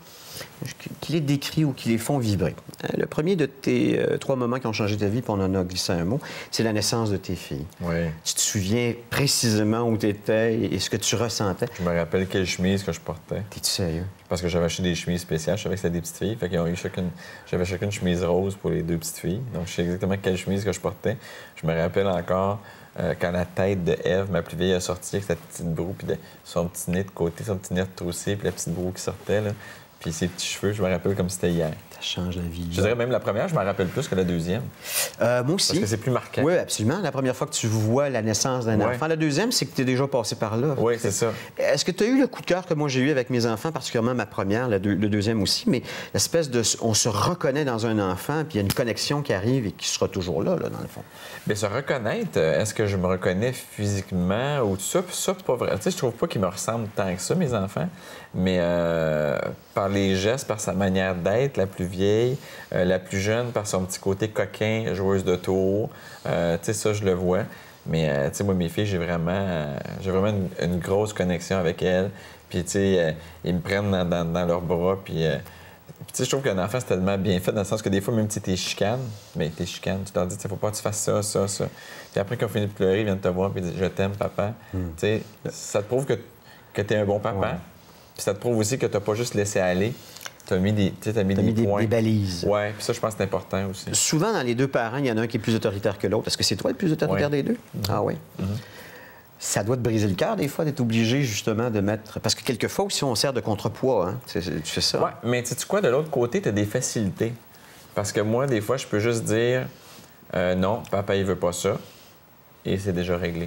qui les décrivent ou qui les font vibrer. Le premier de tes euh, trois moments qui ont changé ta vie, puis on en a glissé un mot, c'est la naissance de tes filles. Oui. Tu te souviens précisément où tu étais et ce que tu ressentais? Je me rappelle quelle chemise que je portais. T'es-tu sérieux? Parce que j'avais acheté des chemises spéciales. Je savais que c'était des petites filles. Fait qu'ils ont eu chacune... J'avais chacune une chemise rose pour les deux petites filles. Donc, je sais exactement quelle chemise que je portais. Je me rappelle encore euh, quand la tête de Ève, ma plus vieille, a sorti avec sa petite broue, puis de... son petit nez de côté, son petit nez retroussé, puis la petite broue qui sortait, là. Puis ses petits cheveux, je me rappelle comme c'était hier. Ça change la vie. Je dirais même la première, je m'en rappelle plus que la deuxième. Euh, moi aussi. Parce que c'est plus marquant. Oui, absolument. La première fois que tu vois la naissance d'un ouais. enfant. La deuxième, c'est que tu es déjà passé par là. Oui, c'est ça. Est-ce que tu as eu le coup de cœur que moi j'ai eu avec mes enfants, particulièrement ma première, la deux, le deuxième aussi, mais l'espèce de... On se reconnaît dans un enfant, puis il y a une connexion qui arrive et qui sera toujours là, là dans le fond. Bien, se reconnaître, est-ce que je me reconnais physiquement ou tout ça? Ça, pas vrai. Tu sais, je trouve pas qu'ils me ressemblent tant que ça, mes enfants, mais euh, par les gestes, par sa manière d'être, la plus vieille, euh, la plus jeune, par son petit côté coquin, joueuse de tour, euh, tu sais, ça, je le vois. Mais, euh, tu sais, moi, mes filles, j'ai vraiment, euh, j'ai vraiment une, une grosse connexion avec elles. Puis, tu sais, euh, ils me prennent dans, dans, dans leurs bras, puis... Euh, Puis, tu sais, je trouve qu'un enfant, c'est tellement bien fait, dans le sens que des fois, même si t'es chicane, mais t'es chicane, tu leur dis, il faut pas que tu fasses ça, ça, ça. Puis après, quand on finit de pleurer, ils viennent te voir et disent, je t'aime, papa. Mm. Tu sais, ça te prouve que, que t'es un bon papa. Ouais. Puis ça te prouve aussi que t'as pas juste laissé aller. T'as mis des, t'as mis, t'as des, mis points. des, des balises. Oui, puis ça, je pense que c'est important aussi. Souvent, dans les deux parents, il y en a un qui est plus autoritaire que l'autre. Est-ce que c'est toi le plus autoritaire ouais. des deux? Mm-hmm. Ah oui. Mm-hmm. Ça doit te briser le cœur, des fois, d'être obligé, justement, de mettre... Parce que quelquefois aussi, on sert de contrepoids, hein? Tu fais ça. Oui, mais tu sais quoi, de l'autre côté, tu as des facilités. Parce que moi, des fois, je peux juste dire euh, non, papa, il veut pas ça. Et c'est déjà réglé.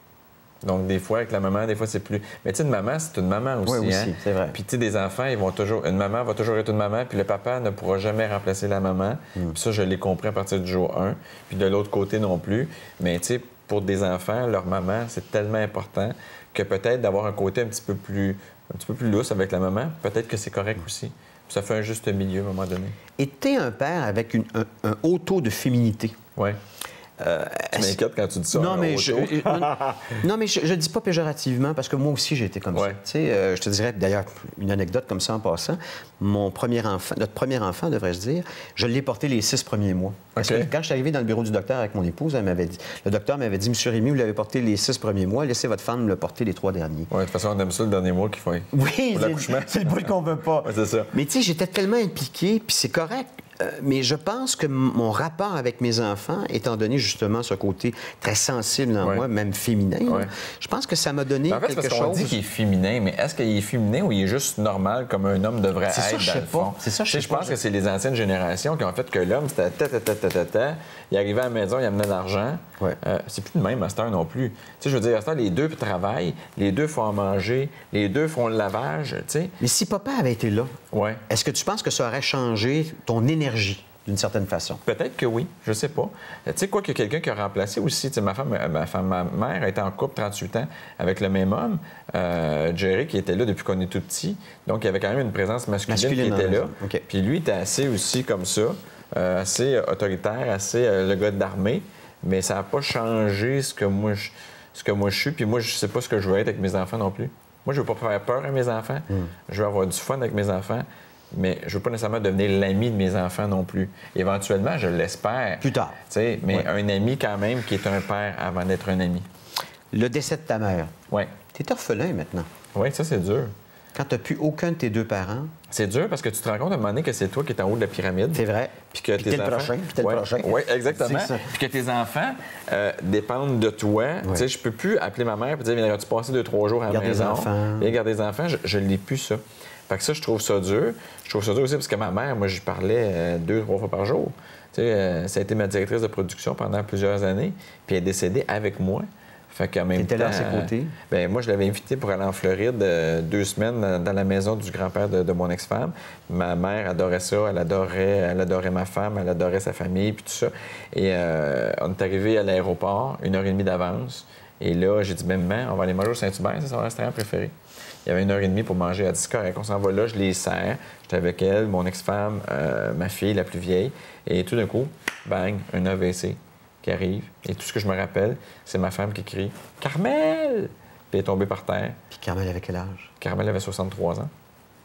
Donc, des fois, avec la maman, des fois, c'est plus... Mais tu sais, une maman, c'est une maman aussi, oui, aussi, hein? c'est vrai. Puis, tu sais, des enfants, ils vont toujours... Une maman va toujours être une maman, puis le papa ne pourra jamais remplacer la maman. Mm. Puis ça, je l'ai compris à partir du jour un. Puis de l'autre côté non plus. Mais tu sais, pour des enfants, leur maman, c'est tellement important que peut-être d'avoir un côté un petit peu plus, un petit peu plus lousse avec la maman, peut-être que c'est correct aussi. Puis ça fait un juste milieu à un moment donné. Et t'es un père avec une, un, un haut taux de féminité. Oui. Euh, tu m'inquiètes quand tu dis ça. Non, mais je, non, non, mais je ne dis pas péjorativement, parce que moi aussi, j'ai été comme ouais. ça. Tu sais, euh, je te dirais, d'ailleurs, une anecdote comme ça en passant. Mon premier enfant, notre premier enfant, devrais-je dire, je l'ai porté les six premiers mois. Parce okay. que quand je suis arrivé dans le bureau du docteur avec mon épouse, elle m'avait dit, le docteur m'avait dit, Monsieur Rémy, vous l'avez porté les six premiers mois, laissez votre femme le porter les trois derniers. Oui, de toute façon, on aime ça le dernier mois qu'il faut. Oui, c'est le bout qu'on veut pas. Ouais, c'est ça. Mais tu sais, j'étais tellement impliqué, puis c'est correct. Euh, mais je pense que mon rapport avec mes enfants, étant donné justement ce côté très sensible en ouais. moi, même féminin, ouais. là, je pense que ça m'a donné en fait, quelque parce chose. On dit qu'il est féminin, mais est-ce qu'il est féminin ou il est juste normal comme un homme devrait c'est être ça, je sais pas. C'est ça, je sais Je pense que c'est les anciennes générations qui ont fait que l'homme, c'était ta ta ta ta ta ta. Il arrivait à la maison, il amenait de l'argent. Ouais. Euh, c'est plus le même à cette heure non plus. Tu sais, je veux dire, à cette heure, les deux travaillent, les deux font à manger, les deux font le lavage, tu sais. Mais si papa avait été là, ouais. est-ce que tu penses que ça aurait changé ton énergie? D'une certaine façon. Peut-être que oui, je sais pas. Tu sais quoi, qu'il y a quelqu'un qui a remplacé aussi. Tu sais, ma femme, ma femme, ma mère a été en couple trente-huit ans avec le même homme, euh, Jerry, qui était là depuis qu'on est tout petit. Donc, il y avait quand même une présence masculine, masculine qui était là. Okay. Puis lui, il était assez aussi comme ça, euh, assez autoritaire, assez euh, le gars de l'armée. Mais ça n'a pas changé ce que moi je, ce que moi je suis. Puis moi, je sais pas ce que je veux être avec mes enfants non plus. Moi, je veux pas faire peur à mes enfants. Mm. Je veux avoir du fun avec mes enfants. Mais je ne veux pas nécessairement devenir l'ami de mes enfants non plus. Éventuellement, je l'espère. Plus tard. Mais ouais. un ami quand même qui est un père avant d'être un ami. Le décès de ta mère. Oui. Tu es orphelin maintenant. Oui, ça, c'est dur. Quand tu n'as plus aucun de tes deux parents. C'est dur parce que tu te rends compte à un moment donné que c'est toi qui es en haut de la pyramide. C'est vrai. Puis que puis tes enfants... le prochain. Puis t'es ouais. le prochain. Oui, exactement. Puis que tes enfants euh, dépendent de toi. Ouais. Tu sais, je peux plus appeler ma mère et dire viendras-tu passer deux, trois jours à la maison? Garder des enfants. Viens garder des enfants. Je ne l'ai plus, ça. Fait que ça, je trouve ça dur. Je trouve ça dur aussi parce que ma mère, moi, je parlais euh, deux, trois fois par jour. Tu sais, euh, ça a été ma directrice de production pendant plusieurs années. Puis elle est décédée avec moi. Fait qu'en même T'étais temps... là à ses côtés? Bien, moi, je l'avais invitée pour aller en Floride euh, deux semaines dans, dans la maison du grand-père de, de mon ex-femme. Ma mère adorait ça. Elle adorait, elle adorait ma femme. Elle adorait sa famille, puis tout ça. Et euh, on est arrivé à l'aéroport, une heure et demie d'avance. Et là, j'ai dit, maman, on va aller manger au Saint-Hubert, c'est son restaurant préféré. Il y avait une heure et demie pour manger. Elle a dit, c'est correct, on s'en va là, je les sers. J'étais avec elle, mon ex-femme, euh, ma fille, la plus vieille. Et tout d'un coup, bang, un A V C qui arrive. Et tout ce que je me rappelle, c'est ma femme qui crie « Carmel! » Puis elle est tombée par terre. Puis Carmel avait quel âge? Carmel avait soixante-trois ans.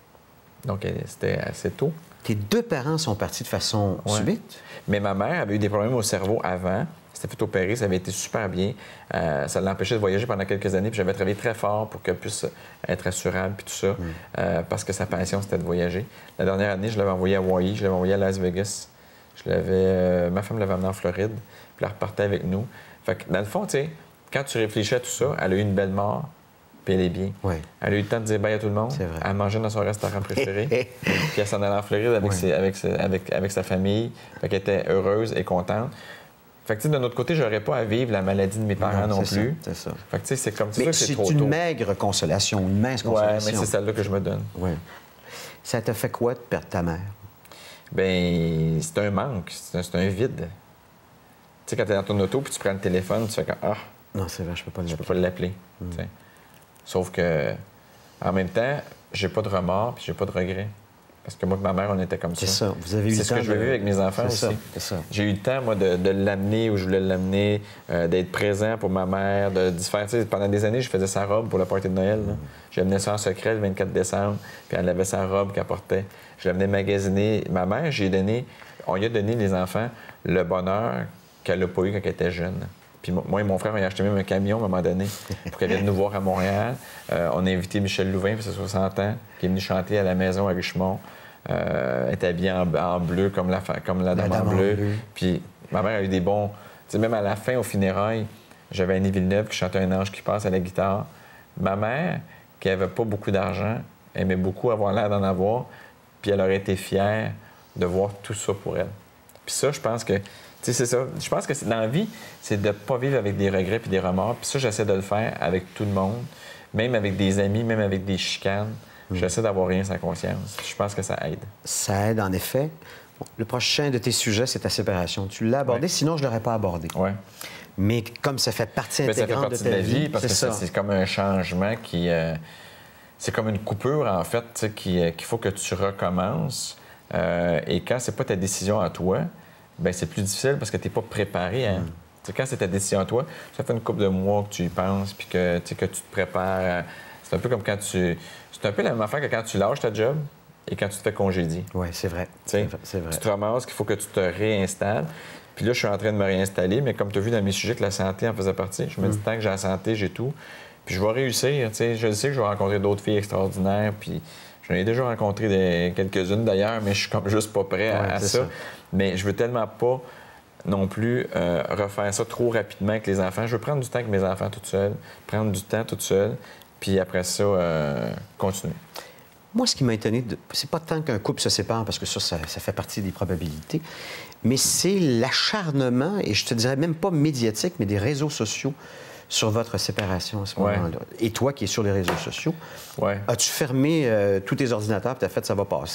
Donc, c'était assez tôt. Tes deux parents sont partis de façon ouais. subite? Mais ma mère avait eu des problèmes au cerveau avant. C'était fait opérer, ça avait été super bien. Euh, ça l'empêchait de voyager pendant quelques années. Puis j'avais travaillé très fort pour qu'elle puisse être assurable puis tout ça. Mm. Euh, parce que sa passion, c'était de voyager. La dernière année, je l'avais envoyée à Hawaii, je l'avais envoyée à Las Vegas. Je l'avais, euh, ma femme l'avait amenée en Floride. Puis elle repartait avec nous. Fait que dans le fond, tu sais, quand tu réfléchis à tout ça, elle a eu une belle mort. Puis elle est bien. Oui. Elle a eu le temps de dire bye à tout le monde. C'est vrai. Elle mangeait dans son restaurant préféré. Puis elle s'en allait en Floride avec, oui. ses, avec, ses, avec, avec sa famille. Fait qu'elle était heureuse et contente. Fait que, tu sais, de notre côté, j'aurais pas à vivre la maladie de mes parents non, non plus. C'est ça. Fait que, tu sais, c'est comme ça mais que c'est trop tôt. C'est une maigre consolation, une mince consolation. Oui, mais c'est celle-là que je me donne. Oui. Ça t'a fait quoi de perdre ta mère? Bien, c'est un manque, c'est un, un vide. Tu sais, quand t'es dans ton auto puis tu prends le téléphone, tu fais comme ah. Non, c'est vrai, je peux pas l'appeler. Je peux pas l'appeler. Mm. Sauf que, en même temps, j'ai pas de remords puis j'ai pas de regrets. Parce que moi et ma mère, on était comme ça. C'est ça. Vous avez eu C'est le ce temps que je veux vivre avec mes enfants aussi. C'est ça. J'ai eu le temps, moi, de, de l'amener où je voulais l'amener, euh, d'être présent pour ma mère, de, de faire... Tu sais, pendant des années, je faisais sa robe pour le party de Noël. Mm. J'ai amené ça en secret le vingt-quatre décembre, puis elle avait sa robe qu'elle portait. Je l'amenais magasiner. Ma mère, j'ai donné... On lui a donné, les enfants, le bonheur qu'elle n'a pas eu quand elle était jeune. Puis moi et mon frère, on a acheté même un camion à un moment donné pour qu'elle vienne nous voir à Montréal. Euh, on a invité Michel Louvain, qui a soixante ans, qui est venu chanter à la maison à Richemont. Euh, elle était habillée en, en bleu, comme la, comme la, la dame, dame en bleu. bleu. Puis ma mère a eu des bons... Tu sais, même à la fin, au funérailles, J'avais Annie Villeneuve qui chantait Un ange qui passe à la guitare. Ma mère, qui n'avait pas beaucoup d'argent, aimait beaucoup avoir l'air d'en avoir, puis elle aurait été fière de voir tout ça pour elle. Puis ça, je pense que, tu sais, c'est ça. Je pense que c'est, dans la vie, c'est de ne pas vivre avec des regrets puis des remords. Puis ça, j'essaie de le faire avec tout le monde, même avec des amis, même avec des chicanes. Mmh. J'essaie d'avoir rien sans conscience. Je pense que ça aide. Ça aide, en effet. Bon, le prochain de tes sujets, c'est ta séparation. Tu l'as abordé, ouais. Sinon je ne l'aurais pas abordé. Oui. Mais comme ça fait partie intégrante ça fait partie de ta de la vie, vie, parce que ça. c'est comme un changement qui... Euh, c'est comme une coupure, en fait, qui, euh, qu'il faut que tu recommences. Euh, et quand c'est pas ta décision à toi, bien, c'est plus difficile parce que tu n'es pas préparé. Hein? Mm. Quand c'est ta décision à toi, ça fait une couple de mois que tu y penses puis que, que tu te prépares. C'est un peu comme quand tu... C'est un peu la même affaire que quand tu lâches ta job et quand tu te fais congédier. Oui, c'est vrai. C'est vrai. C'est vrai. Tu te ramasses qu'il faut que tu te réinstalles. Puis là, je suis en train de me réinstaller, mais comme tu as vu dans mes sujets que la santé en faisait partie, je me dis, mm. tant que j'ai la santé, j'ai tout. Puis je vais réussir. T'sais. Je sais que je vais rencontrer d'autres filles extraordinaires. Puis j'en ai déjà rencontré des... quelques-unes d'ailleurs, mais je suis comme juste pas prêt à, ouais, à ça. ça. Mais je veux tellement pas non plus euh, refaire ça trop rapidement avec les enfants. Je veux prendre du temps avec mes enfants toute seule, prendre du temps toute seule, puis après ça, euh, continuer. Moi, ce qui m'a étonné, de... c'est pas tant qu'un couple se sépare, parce que ça, ça, ça fait partie des probabilités, mais c'est l'acharnement, et je te dirais même pas médiatique, mais des réseaux sociaux sur votre séparation à ce ouais. moment-là. Et toi qui es sur les réseaux sociaux, ouais. as-tu fermé euh, tous tes ordinateurs et tu as fait « ça va passer ».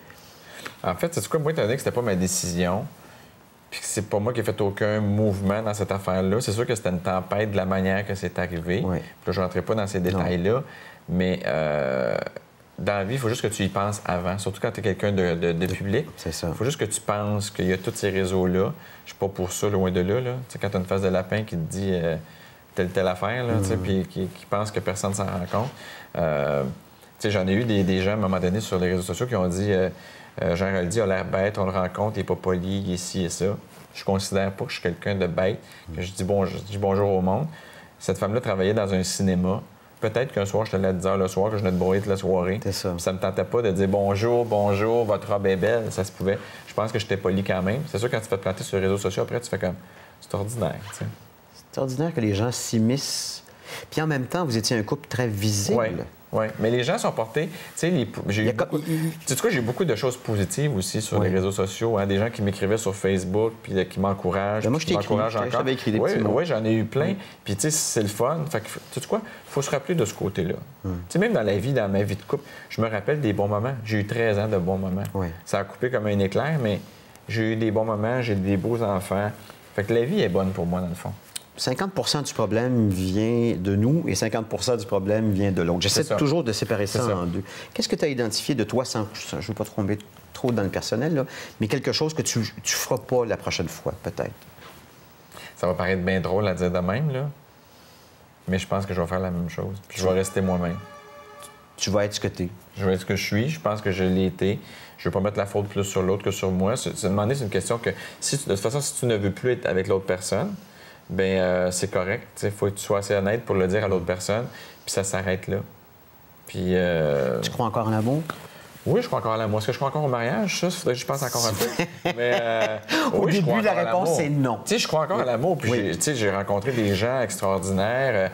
En fait, c'est quoi, moi, étant donné que c'était pas ma décision, puis que c'est pas moi qui ai fait aucun mouvement dans cette affaire-là. C'est sûr que c'était une tempête de la manière que c'est arrivé. Ouais. Puis là, je rentrerai pas dans ces détails-là, non. mais euh, dans la vie, il faut juste que tu y penses avant, surtout quand tu es quelqu'un de, de, de public. C'est ça. Il faut juste que tu penses qu'il y a tous ces réseaux-là. Je suis pas pour ça, loin de là. là. Tu sais, quand tu as une face de lapin qui te dit euh, telle telle affaire, là, mm. puis qui, qui pense que personne ne s'en rend compte. Euh, j'en ai eu des, des gens, à un moment donné, sur les réseaux sociaux qui ont dit... Euh, Euh, Jean Roldy a l'air bête, on le rencontre, il n'est pas poli, il est ci et ça. Je considère pas que je suis quelqu'un de bête, que je dis, bonjour, je dis bonjour au monde. Cette femme-là travaillait dans un cinéma. Peut-être qu'un soir, je te l'ai dit le soir, que je venais de broyer toute la soirée. C'est ça. Ça me tentait pas de dire bonjour, bonjour, votre robe est belle. Ça se pouvait. Je pense que j'étais poli quand même. C'est sûr, quand tu fais te planter sur les réseaux sociaux, après, tu fais comme, c'est ordinaire. T'sais. C'est ordinaire que les gens s'immiscent. Puis en même temps, vous étiez un couple très visible. Oui. Oui, mais les gens sont portés. Tu sais, les... j'ai eu beaucoup... tu sais quoi, j'ai eu beaucoup de choses positives aussi sur oui. les réseaux sociaux. Hein, des gens qui m'écrivaient sur Facebook puis qui m'encouragent. Ben moi, je t'ai écrit. Encore. Je t'avais écrit des oui, petits mots. Oui, j'en ai eu plein. Oui. Puis tu sais, c'est le fun. Fait que, tu sais quoi, il faut se rappeler de ce côté-là. Mm. Tu sais, même dans la vie, dans ma vie de couple, je me rappelle des bons moments. J'ai eu treize ans de bons moments. Oui. Ça a coupé comme un éclair, mais j'ai eu des bons moments, j'ai des beaux enfants. Fait que la vie est bonne pour moi, dans le fond. cinquante pour cent du problème vient de nous et cinquante pour cent du problème vient de l'autre. J'essaie toujours de séparer ça, ça en deux. Qu'est-ce que tu as identifié de toi, sans, je ne veux pas te tomber trop dans le personnel, là, mais quelque chose que tu ne feras pas la prochaine fois, peut-être? Ça va paraître bien drôle à dire de même, là, mais je pense que je vais faire la même chose. Puis je vais rester moi-même. Tu vas être ce que tu es. Je vais être ce que je suis. Je pense que je l'ai été. Je ne veux pas mettre la faute plus sur l'autre que sur moi. C'est, c'est, demander, c'est une question que, si tu, de toute façon, si tu ne veux plus être avec l'autre personne, bien, euh, c'est correct. Il faut que tu sois assez honnête pour le dire à l'autre personne, puis ça s'arrête là. Puis... Euh... Tu crois encore en l'amour? Oui, je crois encore à l'amour. Est-ce que je crois encore au mariage? Ça, il faudrait que je pense encore un peu. Mais, euh... au oui, début, la réponse, c'est non. Tu sais, je crois encore à l'amour. Puis, oui. j'ai, j'ai rencontré des gens extraordinaires.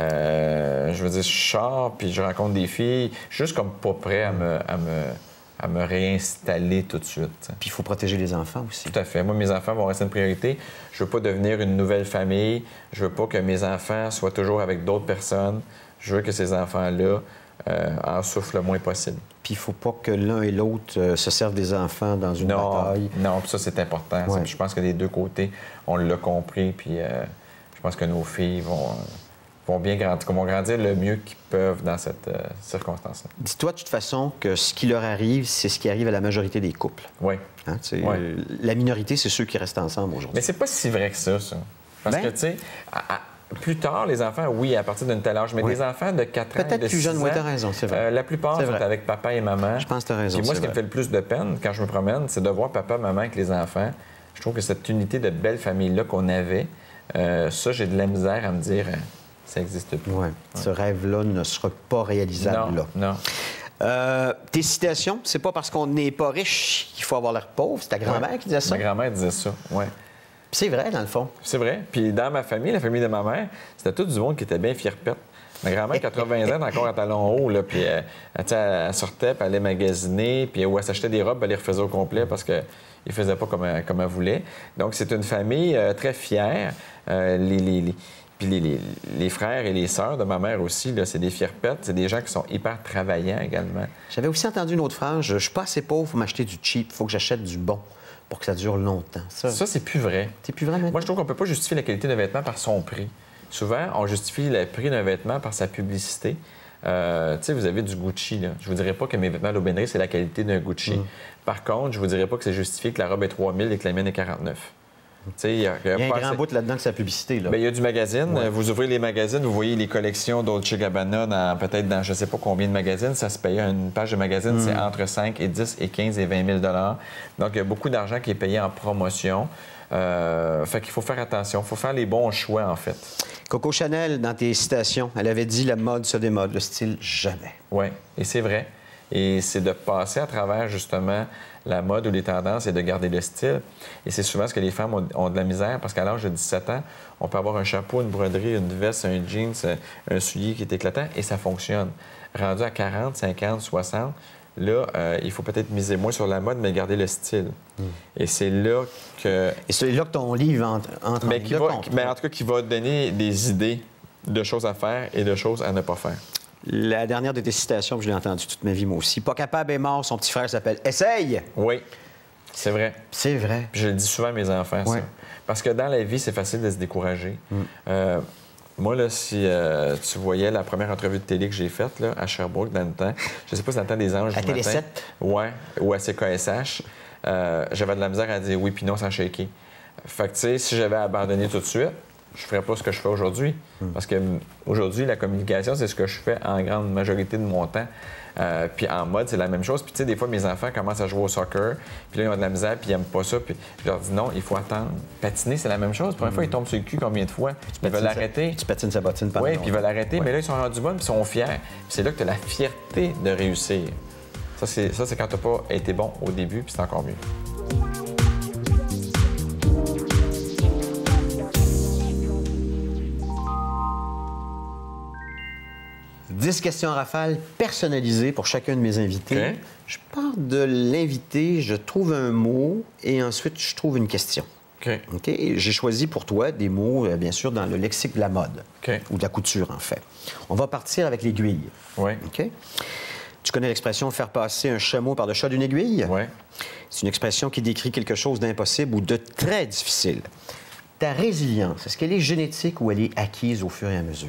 Euh... Je veux dire, je sors, puis je rencontre des filles. Je suis juste comme pas prêt à me... À me... à me réinstaller tout de suite. Puis il faut protéger les enfants aussi. Tout à fait. Moi, mes enfants vont rester une priorité. Je veux pas devenir une nouvelle famille. Je veux pas que mes enfants soient toujours avec d'autres personnes. Je veux que ces enfants-là euh, en souffrent le moins possible. Puis il faut pas que l'un et l'autre euh, se servent des enfants dans une non, bataille. Non, puis ça, c'est important. Ouais. Je pense que des deux côtés, on l'a compris. Puis euh, je pense que nos filles vont... vont bien grandir, vont grandir le mieux qu'ils peuvent dans cette euh, circonstance-là. Dis-toi de toute façon que ce qui leur arrive, c'est ce qui arrive à la majorité des couples. Oui. Hein, oui. Euh, la minorité, c'est ceux qui restent ensemble aujourd'hui. Mais c'est pas si vrai que ça, ça. Parce ben... que, tu sais, plus tard, les enfants, oui, à partir d'un tel âge, mais oui. des enfants de quatre ans, peut-être de plus jeunes, oui, tu as raison, c'est vrai. Euh, la plupart sont avec papa et maman. Je pense que tu as raison. Puis moi, ce qui vrai. me fait le plus de peine quand je me promène, c'est de voir papa, maman avec les enfants. Je trouve que cette unité de belle famille-là qu'on avait, euh, ça, j'ai de la misère à me dire... Euh, ça n'existe plus. Oui. Ouais. Ce rêve-là ne sera pas réalisable. Non, là. non. Euh, tes citations, c'est pas parce qu'on n'est pas riche qu'il faut avoir l'air pauvre. C'est ta grand-mère ouais. qui disait ça? Ma grand-mère disait ça, oui. C'est vrai, dans le fond. C'est vrai. Puis dans ma famille, la famille de ma mère, c'était tout du monde qui était bien fier-pète. Ma grand-mère, quatre-vingts ans, encore à talons hauts, là, puis elle, elle, elle sortait, puis elle allait magasiner, puis où elle s'achetait des robes, elle les refaisait au complet parce qu'elle ne faisait pas comme elle, comme elle voulait. Donc, c'est une famille euh, très fière. Euh, les, les, les, puis les, les, les frères et les sœurs de ma mère aussi, c'est des fiers-pètes. C'est des gens qui sont hyper travaillants également. J'avais aussi entendu une autre phrase, je ne suis pas assez pauvre pour m'acheter du cheap, il faut que j'achète du bon pour que ça dure longtemps. Ça, ça c'est plus vrai. C'est plus vrai maintenant? Moi, je trouve qu'on ne peut pas justifier la qualité d'un vêtement par son prix. Souvent, on justifie le prix d'un vêtement par sa publicité. Euh, tu sais, vous avez du Gucci, là. Je vous dirais pas que mes vêtements à l'aubainerie, c'est la qualité d'un Gucci. Mm. Par contre, je vous dirais pas que c'est justifié que la robe est trois mille et que la mienne est quarante-neuf. Il y a, y a, y a un grand assez... bout là-dedans que sa publicité. Là. Bien, il y a du magazine. Ouais. Vous ouvrez les magazines, vous voyez les collections Dolce Gabbana dans peut-être dans je ne sais pas combien de magazines. Ça se paye une page de magazine, mm. c'est entre cinq et dix et quinze et vingt mille dollars. Donc, il y a beaucoup d'argent qui est payé en promotion. Euh, fait qu'il faut faire attention. Il faut faire les bons choix, en fait. Coco Chanel, dans tes citations, elle avait dit « La mode se démode, le style jamais ». Oui, et c'est vrai. Et c'est de passer à travers, justement, la mode ou les tendances et de garder le style. Et c'est souvent ce que les femmes ont, ont de la misère, parce qu'à l'âge de dix-sept ans, on peut avoir un chapeau, une broderie, une veste, un jeans, un soulier qui est éclatant, et ça fonctionne. Rendu à quarante, cinquante, soixante, là, euh, il faut peut-être miser moins sur la mode, mais garder le style. Mm. Et c'est là que... Et c'est là que ton livre entre, entre mais qui va, mais en tout cas, qui va donner des idées de choses à faire et de choses à ne pas faire. La dernière de tes citations, que je l'ai entendue toute ma vie, moi aussi. Pas capable est mort, son petit frère s'appelle Essaye! Oui, c'est vrai. C'est vrai. Je le dis souvent à mes enfants, ouais. ça. Parce que dans la vie, c'est facile de se décourager. Mm. Euh, moi, là, si euh, tu voyais la première entrevue de télé que j'ai faite là, à Sherbrooke dans le temps, je ne sais pas si dans le temps des Anges à du Télé matin. sept? Ouais, ou à C K S H. Euh, j'avais de la misère à dire oui puis non sans shaker. Fait que, tu sais, si j'avais abandonné tout de suite, je ne ferais pas ce que je fais aujourd'hui. Mm. Parce qu'aujourd'hui, la communication, c'est ce que je fais en grande majorité de mon temps. Euh, puis en mode, c'est la même chose. Puis tu sais, des fois, mes enfants commencent à jouer au soccer, puis là, ils ont de la misère, puis ils n'aiment pas ça. Puis je leur dis non, il faut attendre. Patiner, c'est la même chose. Pour une mm. fois, ils tombent sur le cul combien de fois? Ils veulent l'arrêter. Tu patines sa bottine pendant Oui, puis ils veulent l'arrêter, ouais. Mais là, ils sont rendus bons, puis ils sont fiers. Puis c'est là que tu as la fierté de réussir. Ça, c'est, ça, c'est quand tu n'as pas été bon au début, puis c'est encore mieux. dix questions rafales personnalisées pour chacun de mes invités. Okay. Je pars de l'invité, je trouve un mot et ensuite je trouve une question. OK. Okay? J'ai choisi pour toi des mots, bien sûr, dans le lexique de la mode. Okay. Ou de la couture, en fait. On va partir avec l'aiguille. Oui. OK? Tu connais l'expression « faire passer un chameau par le chat d'une aiguille » ? Oui. C'est une expression qui décrit quelque chose d'impossible ou de très difficile. Ta résilience, est-ce qu'elle est génétique ou elle est acquise au fur et à mesure?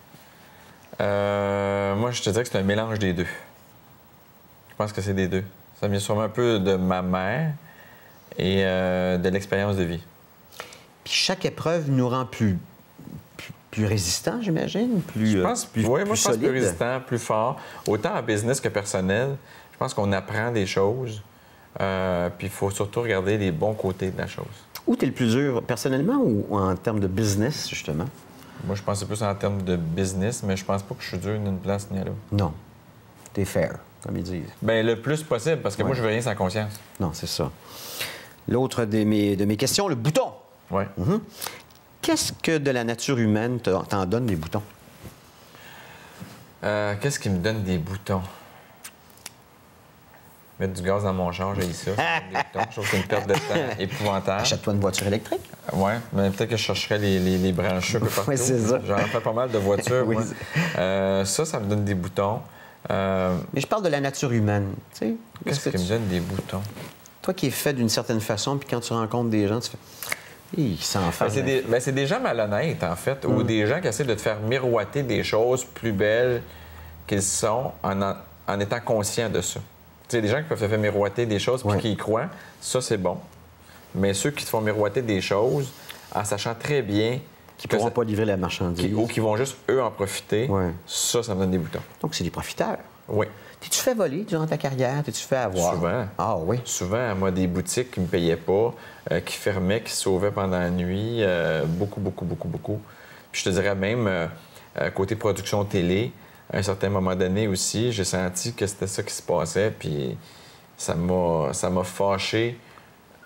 Euh, moi, je te dirais que c'est un mélange des deux. Je pense que c'est des deux. Ça vient sûrement un peu de ma mère et euh, de l'expérience de vie. Puis chaque épreuve nous rend plus, plus, plus résistants, j'imagine? Plus, je pense, plus, oui, plus moi, je pense plus résistant, plus fort. Autant en business que personnel, je pense qu'on apprend des choses. Euh, puis il faut surtout regarder les bons côtés de la chose. Où tu es le plus dur, personnellement ou en termes de business, justement? Moi, je pensais plus en termes de business, mais je pense pas que je suis dur d'une place ni à l'autre. Non. T'es fair, comme ils disent. Bien, le plus possible, parce que ouais. moi, je veux rien sans conscience. Non, c'est ça. L'autre de mes, de mes questions, le bouton. Oui. Mm-hmm. Qu'est-ce que de la nature humaine t'en donne des boutons? Euh, Qu'est-ce qui me donne des boutons? Mettre du gaz dans mon char, j'ai ça. Je trouve que c'est une perte de temps épouvantable. Achète-toi une voiture électrique. Oui, mais peut-être que je chercherais les, les, les brancheux un peu partout. Oui, c'est ça. J'en fais pas mal de voitures. Oui. Euh, ça, ça me donne des boutons. Euh... Mais je parle de la nature humaine. Qu'est-ce que qui tu... me donne des boutons? Toi qui es fait d'une certaine façon, puis quand tu rencontres des gens, tu fais... Ils s'en font. Ben, c'est des, ben, des gens malhonnêtes, en fait, mm. ou des gens qui essaient de te faire miroiter des choses plus belles qu'ils sont en, en, en étant conscients de ça. Tu sais, des gens qui peuvent te faire miroiter des choses puis ouais. qui y croient, ça, c'est bon. Mais ceux qui te font miroiter des choses en sachant très bien... Qui ne pourront ça... pas livrer la marchandise. Qui, ou qui vont juste, eux, en profiter, ouais. ça, ça me donne des boutons. Donc, c'est des profiteurs. Oui. T'es-tu fait voler durant ta carrière? T'es-tu fait avoir? Souvent. Ah oui? Souvent, moi, des boutiques qui ne me payaient pas, euh, qui fermaient, qui se sauvaient pendant la nuit. Euh, beaucoup, beaucoup, beaucoup, beaucoup. Puis je te dirais même, euh, côté production télé, à un certain moment donné aussi, j'ai senti que c'était ça qui se passait, puis ça m'a, ça m'a fâché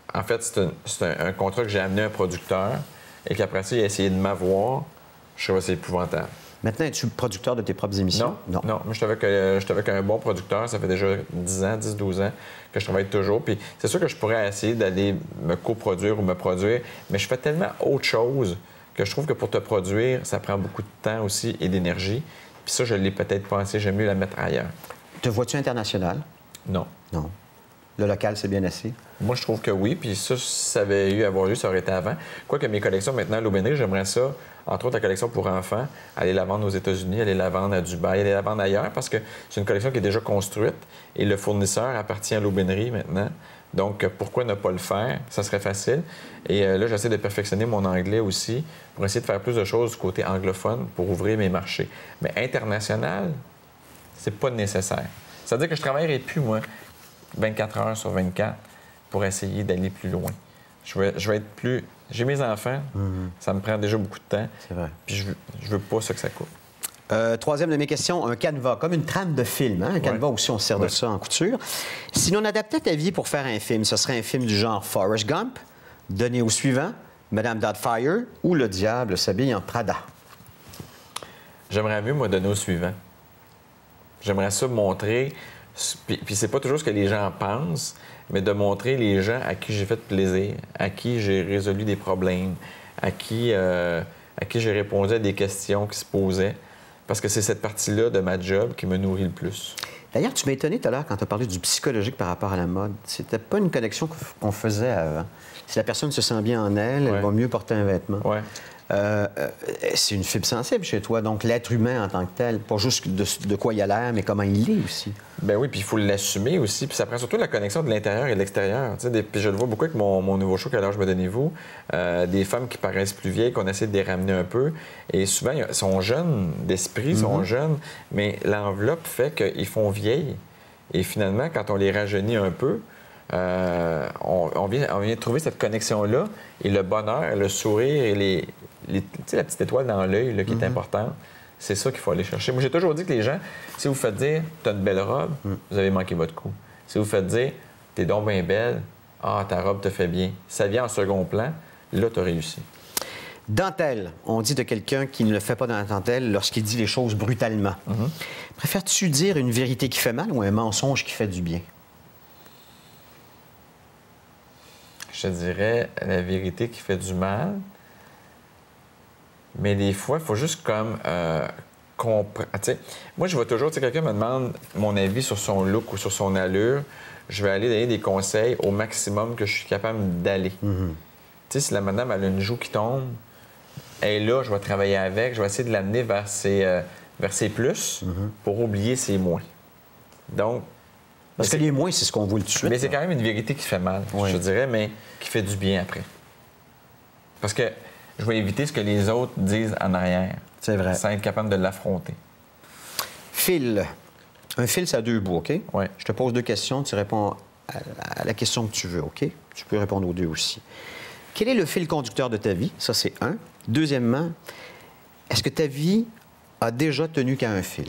en fait, c'est un, c'est un, un contrat que j'ai amené à un producteur et qu'après ça, il a essayé de m'avoir. Je trouve que c'est épouvantable. Maintenant, es-tu producteur de tes propres émissions? Non, non. non. Moi, je suis avec, euh, avec un bon producteur. Ça fait déjà dix ans, dix douze ans que je travaille toujours. Puis c'est sûr que je pourrais essayer d'aller me coproduire ou me produire, mais je fais tellement autre chose que je trouve que pour te produire, ça prend beaucoup de temps aussi et d'énergie. Puis ça, je ne l'ai peut-être pas assez. J'aime mieux la mettre ailleurs. Te vois-tu international? Non. Non. Le local, c'est bien assez? Moi, je trouve que oui. Puis ça, si ça avait eu à avoir lieu, ça aurait été avant. Quoique mes collections, maintenant, à l'aubainerie, j'aimerais ça, entre autres la collection pour enfants, aller la vendre aux États-Unis, aller la vendre à Dubaï, aller la vendre ailleurs, parce que c'est une collection qui est déjà construite et le fournisseur appartient à l'aubainerie maintenant. Donc, pourquoi ne pas le faire? Ça serait facile. Et euh, là, j'essaie de perfectionner mon anglais aussi pour essayer de faire plus de choses du côté anglophone pour ouvrir mes marchés. Mais international, c'est pas nécessaire. Ça veut dire que je ne travaillerai plus, moi, vingt-quatre heures sur vingt-quatre pour essayer d'aller plus loin. Je vais, je vais être plus... J'ai mes enfants, mm-hmm. ça me prend déjà beaucoup de temps. C'est vrai. Puis je veux, je veux pas ça que ça coûte. Euh, troisième de mes questions, un canevas, comme une trame de film. Hein? Un canevas ouais. aussi, on se sert ouais. de ça en couture. Si l'on adaptait ta vie pour faire un film, ce serait un film du genre Forrest Gump, Donné au suivant, Madame Doubtfire ou Le diable s'habille en Prada? J'aimerais mieux, moi, donner au suivant. J'aimerais ça montrer... Puis, puis c'est pas toujours ce que les gens pensent, mais de montrer les gens à qui j'ai fait plaisir, à qui j'ai résolu des problèmes, à qui, euh, à qui j'ai répondu à des questions qui se posaient. Parce que c'est cette partie-là de ma job qui me nourrit le plus. D'ailleurs, tu m'as étonné tout à l'heure quand tu as parlé du psychologique par rapport à la mode. C'était pas une connexion qu'on faisait avant. Si la personne se sent bien en elle, ouais. elle va mieux porter un vêtement. Ouais. Euh, euh, c'est une fibre sensible chez toi, donc l'être humain en tant que tel, pas juste de, de quoi il a l'air, mais comment il est aussi. Ben oui, puis il faut l'assumer aussi. Puis ça prend surtout la connexion de l'intérieur et de l'extérieur. Tu sais, des... Puis je le vois beaucoup avec mon, mon nouveau show, Quel âge me donnez-vous? Euh, des femmes qui paraissent plus vieilles, qu'on essaie de les ramener un peu. Et souvent, ils sont jeunes d'esprit, ils sont mm-hmm. jeunes, mais l'enveloppe fait qu'ils font vieilles. Et finalement, quand on les rajeunit un peu, euh, on, on, vient, on vient de trouver cette connexion-là. Et le bonheur, le sourire et les... Les, tu sais, la petite étoile dans l'œil qui mm-hmm. est importante, c'est ça qu'il faut aller chercher. Moi, j'ai toujours dit que les gens, si vous faites dire « t'as une belle robe mm. », vous avez manqué votre coup. Si vous faites dire « t'es donc bien belle »,« ah, ta robe te fait bien », ça vient en second plan, là, t'as réussi. Dentelle. On dit de quelqu'un qui ne le fait pas dans la dentelle lorsqu'il dit les choses brutalement. Mm-hmm. Préfères-tu dire une vérité qui fait mal ou un mensonge qui fait du bien? Je te dirais la vérité qui fait du mal. Mais des fois, il faut juste comme euh, comprendre. Moi, je vais toujours, tu sais, quelqu'un me demande mon avis sur son look ou sur son allure, je vais aller donner des conseils au maximum que je suis capable d'aller. Mm-hmm. Tu sais, si la madame elle a une joue qui tombe, elle est là, je vais travailler avec, je vais essayer de l'amener vers ses, euh, vers ses plus mm-hmm. pour oublier ses moins. Donc. Parce que les moins, c'est ce qu'on voit tout de suite. Mais c'est quand même une vérité qui fait mal, oui. je dirais, mais qui fait du bien après. Parce que. Je vais éviter ce que les autres disent en arrière. C'est vrai. Sans être capable de l'affronter. Fil. Un fil, ça a deux bouts, OK? Oui. Je te pose deux questions, tu réponds à la question que tu veux, OK? Tu peux répondre aux deux aussi. Quel est le fil conducteur de ta vie? Ça, c'est un. Deuxièmement, est-ce que ta vie a déjà tenu qu'à un fil?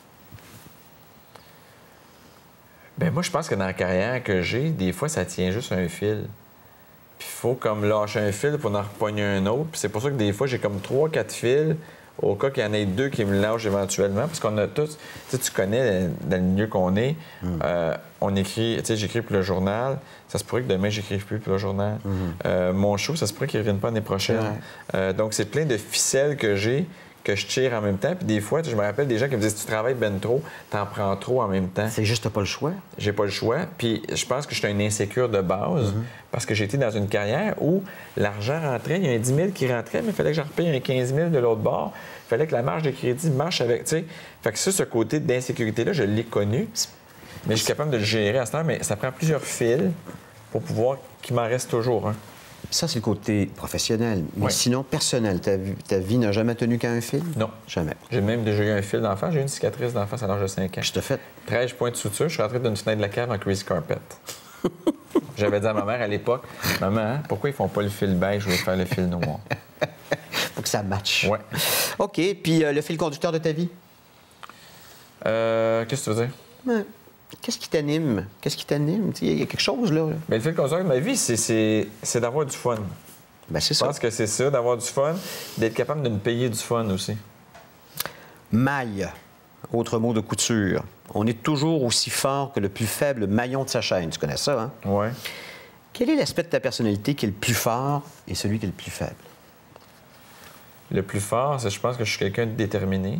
Bien, moi, je pense que dans la carrière que j'ai, des fois, ça tient juste un fil. Puis il faut comme lâcher un fil pour en repogner un autre. Puis c'est pour ça que des fois, j'ai comme trois, quatre fils au cas qu'il y en ait deux qui me lâchent éventuellement. Parce qu'on a tous... Tu sais, tu connais dans le milieu qu'on est, mm. euh, on écrit... Tu sais, j'écris pour le journal. Ça se pourrait que demain, j'écrive plus pour le journal. Mm. Euh, mon show, ça se pourrait qu'il ne revienne pas l'année prochaine. Ouais. Euh, donc, c'est plein de ficelles que j'ai que je tire en même temps. Puis des fois, je me rappelle des gens qui me disent « Tu travailles ben trop, t'en prends trop en même temps. » C'est juste t'as pas le choix. J'ai pas le choix. Puis je pense que je suis un insécure de base mm-hmm. parce que j'ai été dans une carrière où l'argent rentrait, il y a un dix mille qui rentrait, mais il fallait que j'en repaye un quinze mille de l'autre bord. Il fallait que la marge de crédit marche avec, tu sais. Fait que ça, ce côté d'insécurité-là, je l'ai connu, mais je suis capable de le gérer à ce temps, mais ça prend plusieurs fils pour pouvoir qu'il m'en reste toujours un. Ça, c'est le côté professionnel. Mais oui. sinon, personnel, ta, ta vie n'a jamais tenu qu'à un fil? Non. Jamais. J'ai même déjà eu un fil d'enfant. J'ai eu une cicatrice d'enfance à l'âge de cinq ans. Je te fais. treize points de suture. Je suis rentré d'une fenêtre de la cave en Crazy Carpet. J'avais dit à ma mère à l'époque, « Maman, hein, pourquoi ils font pas le fil beige? Je veux faire le fil noir. » Faut que ça matche. Oui. OK. Puis euh, le fil conducteur de ta vie? Euh, qu'est-ce que tu veux dire? Ouais. Qu'est-ce qui t'anime? Qu'est-ce qui t'anime? Il y a quelque chose, là. Bien, le fait de construire ma vie, c'est d'avoir du fun. Ben, c'est Je ça. pense que c'est ça, d'avoir du fun, d'être capable de me payer du fun aussi. Maille, autre mot de couture. On est toujours aussi fort que le plus faible maillon de sa chaîne. Tu connais ça, hein? Oui. Quel est l'aspect de ta personnalité qui est le plus fort et celui qui est le plus faible? Le plus fort, c'est je pense que je suis quelqu'un de déterminé.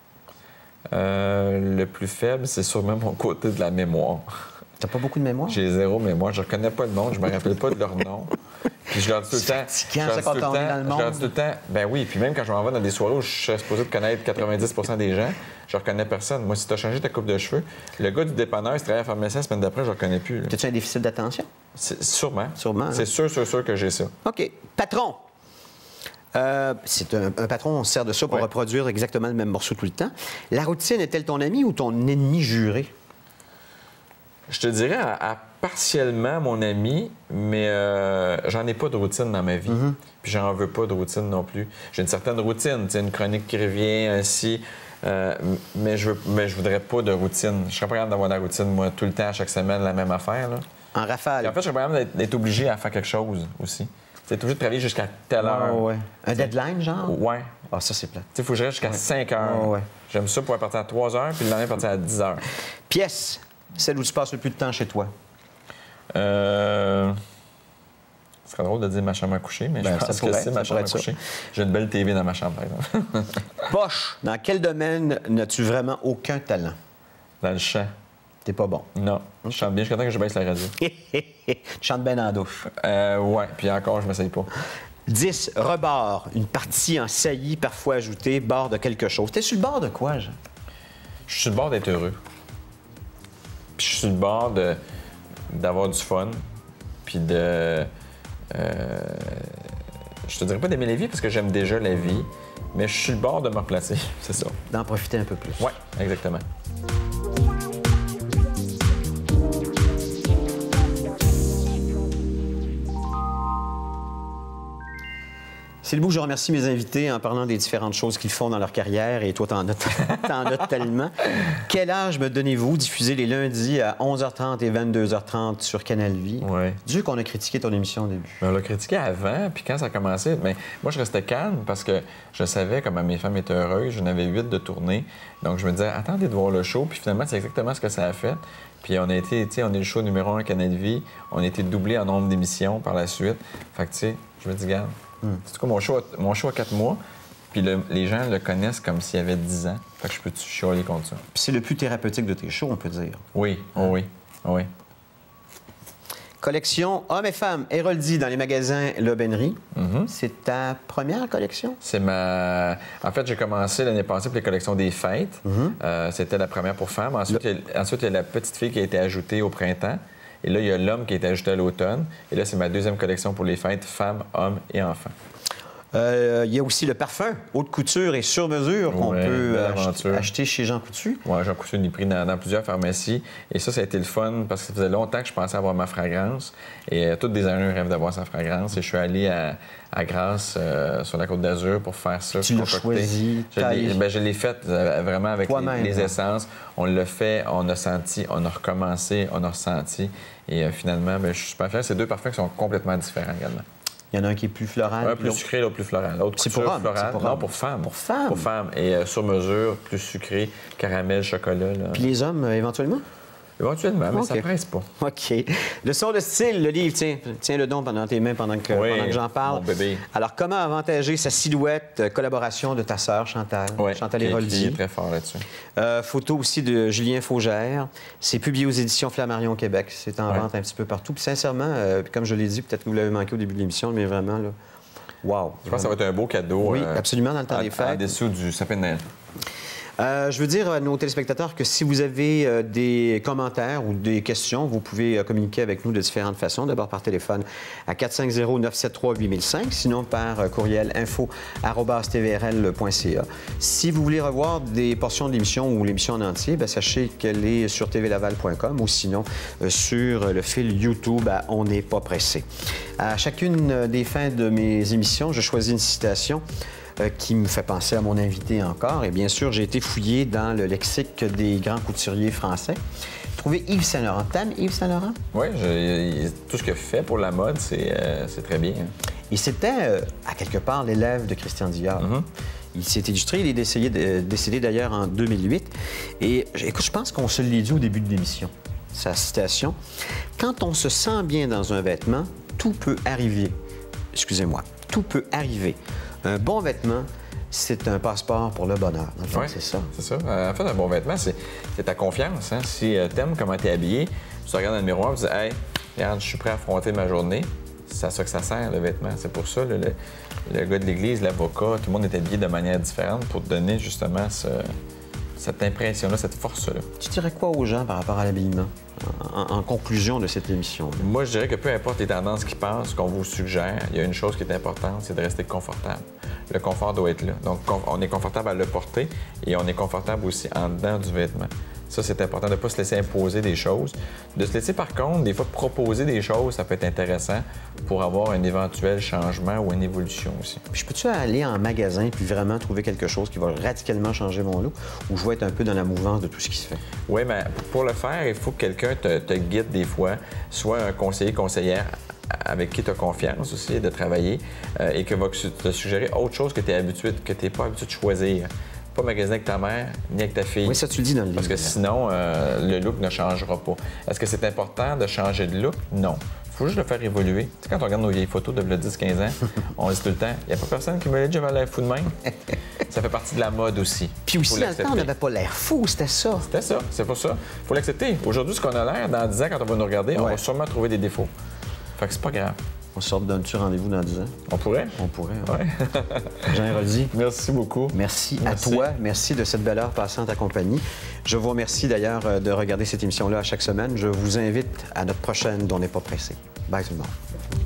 Euh, le plus faible, c'est sûrement mon côté de la mémoire. T'as pas beaucoup de mémoire? J'ai zéro mémoire. Je reconnais pas le nom, je me rappelle pas de leur nom. Puis je leur dis tout le temps. C'est fatigant, ça, quand on est dans le monde. Je leur dis tout le temps. Ben oui, puis même quand je m'en vais dans des soirées où je suis supposé de connaître quatre-vingt-dix pour cent des gens, je reconnais personne. Moi, si tu as changé ta coupe de cheveux, le gars du dépanneur, il travaille à la pharmacie la semaine d'après, je le reconnais plus. As-tu un déficit d'attention? Sûrement. Sûrement. C'est hein? sûr, sûr, sûr que j'ai ça. OK. Patron. Euh, c'est un, un patron, on se sert de ça pour ouais. reproduire exactement le même morceau tout le temps. La routine est-elle ton ami ou ton ennemi juré? Je te dirais à, à partiellement mon ami, mais euh, j'en ai pas de routine dans ma vie. Mm-hmm. Puis j'en veux pas de routine non plus. J'ai une certaine routine, tu sais, une chronique qui revient ainsi, euh, mais je veux, mais je voudrais pas de routine. Je serais pas capable d'avoir de la routine, moi, tout le temps, chaque semaine, la même affaire. Là. En rafale. Et en fait, je serais pas capable d'être obligé à faire quelque chose aussi. Tu es obligé de travailler jusqu'à telle heure. Oh, ouais. Un deadline, genre? Ouais. Ah, ça, c'est plat. Tu sais, il faut que je reste jusqu'à ouais. cinq heures. Oh, ouais. J'aime ça pour partir à trois heures, puis le lendemain, partir à dix heures. Pièce, celle où tu passes le plus de temps chez toi? Euh... Ce serait drôle de dire ma chambre à coucher, mais ben, je pense que c'est ma chambre à coucher. J'ai une belle T V dans ma chambre, par exemple. Poche, dans quel domaine n'as-tu vraiment aucun talent? Dans le chant. T'es pas bon. Non. Je chante bien. Je suis content que je baisse la radio. Tu chantes bien dans la douche. Euh, ouais. Puis encore, je m'essaye pas. dix. Rebord. Une partie en saillie, parfois ajoutée, bord de quelque chose. T'es sur le bord de quoi, Jean? Je suis sur le bord d'être heureux. Puis je suis sur le bord de... d'avoir du fun. Puis de... Euh... Je te dirais pas d'aimer la vie parce que j'aime déjà la vie, mais je suis sur le bord de me replacer. C'est ça. D'en profiter un peu plus. Oui, exactement. C'est le bout que je remercie mes invités en parlant des différentes choses qu'ils font dans leur carrière, et toi, t'en as, t'en as tellement. Quel âge me donnez-vous diffusé les lundis à onze heures trente et vingt-deux heures trente sur Canal Vie? Oui. Dieu qu'on a critiqué ton émission au début. On l'a critiqué avant, puis quand ça a commencé, bien, moi, je restais calme parce que je savais comment mes femmes étaient heureuses. J'en avais huit de tournée. Donc, je me disais, attendez de voir le show, puis finalement, c'est exactement ce que ça a fait. Puis on a été, tu sais, on est le show numéro un à Canal Vie. On a été doublé en nombre d'émissions par la suite. Fait que, tu sais, je me dis, regarde, Hmm. C'est quoi, mon show, a, mon show a quatre mois, puis le, les gens le connaissent comme s'il y avait dix ans. Fait que je peux-tu chialer contre ça? Puis c'est le plus thérapeutique de tes shows, on peut dire. Oui, oh, oui, oh, oui. Collection Hommes et femmes, Héroldi dans les magasins L'Aubainerie. Mm-hmm. C'est ta première collection? C'est ma... En fait, j'ai commencé l'année passée pour les collections des fêtes. Mm-hmm. euh, c'était la première pour femmes. Ensuite, Le... il y a... Ensuite, il y a la petite fille qui a été ajoutée au printemps. Et là, il y a l'homme qui a été ajouté à l'automne. Et là, c'est ma deuxième collection pour les fêtes, femmes, hommes et enfants. Euh, il y a aussi le parfum, haute couture et sur mesure qu'on ouais, peut ach acheter chez Jean Coutu. Oui, Jean Coutu, il est pris dans, dans plusieurs pharmacies. Et ça, ça a été le fun parce que ça faisait longtemps que je pensais avoir ma fragrance. Et euh, tous les designers rêvent d'avoir sa fragrance. Et je suis allé à, à Grasse, euh, sur la Côte d'Azur, pour faire ça. Tu l'as choisi? Je l'ai fait euh, vraiment avec les, les hein? essences. On l'a fait, on a senti, on a recommencé, on a ressenti. Et euh, finalement, bien, je suis super fier. C'est deux parfums qui sont complètement différents également. Il y en a un qui est plus floral. Un plus sucré, l'autre plus floral. L'autre c'est pour hommes. Floral. Pour non, hommes. pour femmes. Pour femmes. Pour femmes. Et euh, sur mesure, plus sucré, caramel, chocolat. Là. Puis les hommes, euh, éventuellement? Éventuellement, mais okay. ça presse pas. OK. Leçon de style, le livre, tiens, tiens le don pendant tes mains pendant que, oui, pendant que j'en parle. Mon bébé. Alors, comment avantager sa silhouette? Collaboration de ta sœur, Chantal. Oui, Chantal Héroldi. Héroldi. Qui est très fort là-dessus. Euh, photo aussi de Julien Faugère. C'est publié aux éditions Flammarion Québec. C'est en ouais. vente un petit peu partout. Puis sincèrement, euh, comme je l'ai dit, peut-être que vous l'avez manqué au début de l'émission, mais vraiment, là, wow. Je pense que ça va être un beau cadeau. Oui, euh, absolument, dans le temps en, des fêtes. En dessous du sapin de Noël. Euh, je veux dire à nos téléspectateurs que si vous avez euh, des commentaires ou des questions, vous pouvez euh, communiquer avec nous de différentes façons. D'abord par téléphone à quatre cinq zéro, neuf sept trois, huit mille cinq, sinon par euh, courriel info arobase t v r l point c a. Si vous voulez revoir des portions de l'émission ou l'émission en entier, bien, sachez qu'elle est sur t v laval point com ou sinon euh, sur le fil YouTube à On n'est pas pressé. À chacune des fins de mes émissions, je choisis une citation qui me fait penser à mon invité encore. Et bien sûr, j'ai été fouillé dans le lexique des grands couturiers français. trouvé Yves Saint-Laurent. T'aimes Yves Saint-Laurent? Oui, je, tout ce qu'il fait pour la mode, c'est euh, très bien. Et c'était, euh, à quelque part, l'élève de Christian Dior. Mm-hmm. Il s'est illustré, il est décédé, euh, décédé d'ailleurs en deux mille huit. Et écoute, je pense qu'on se l'est dit au début de l'émission, sa citation. « Quand on se sent bien dans un vêtement, tout peut arriver. » Excusez-moi, tout peut arriver. Un bon vêtement, c'est un passeport pour le bonheur. Oui, c'est ça. C'est ça. En fait, un bon vêtement, c'est ta confiance. Hein? Si euh, tu aimes comment tu es habillé, tu te regardes dans le miroir et tu dis « Hey, regarde, je suis prêt à affronter ma journée. » C'est à ça que ça sert, le vêtement. C'est pour ça, le, le, le gars de l'église, l'avocat, tout le monde est habillé de manière différente pour te donner justement ce, cette impression-là, cette force-là. Tu dirais quoi aux gens par rapport à l'habillement, en, en conclusion de cette émission? Moi, je dirais que peu importe les tendances qui passent, qu'on vous suggère, il y a une chose qui est importante, c'est de rester confortable. Le confort doit être là. Donc, on est confortable à le porter et on est confortable aussi en dedans du vêtement. Ça, c'est important de ne pas se laisser imposer des choses. De se laisser, par contre, des fois, proposer des choses, ça peut être intéressant pour avoir un éventuel changement ou une évolution aussi. Puis, je peux-tu aller en magasin puis vraiment trouver quelque chose qui va radicalement changer mon look ou je vais être un peu dans la mouvance de tout ce qui se fait? Oui, mais pour le faire, il faut que quelqu'un te, te guide des fois, soit un conseiller, conseillère avec qui tu as confiance aussi de travailler euh, et qui va te suggérer autre chose que tu es habitué, que tu n'es pas habitué de choisir. Pas magasiner avec ta mère ni avec ta fille. Oui, ça, tu le dis dans le livre. Parce que sinon, euh, le look ne changera pas. Est-ce que c'est important de changer de look? Non. Il faut juste le faire évoluer. Tu sais, quand on regarde nos vieilles photos de dix quinze ans, on dit tout le temps, il n'y a pas personne qui me l'a dit, j'avais l'air fou de même. Ça fait partie de la mode aussi. Puis aussi, dans le temps, on n'avait pas l'air fou, c'était ça. C'était ça, c'est pour ça. Il faut l'accepter. Aujourd'hui, ce qu'on a l'air, dans dix ans, quand on va nous regarder, ouais. on va sûrement trouver des défauts. Fait que c'est pas grave. On sort d'un petit rendez-vous dans dix ans. On pourrait? On pourrait, oui. Ouais. Jean Héroldi. Merci beaucoup. Merci, Merci à toi. Merci de cette belle heure passée en ta compagnie. Je vous remercie d'ailleurs de regarder cette émission-là à chaque semaine. Je vous invite à notre prochaine dont on n'est pas pressé. Bye tout le monde.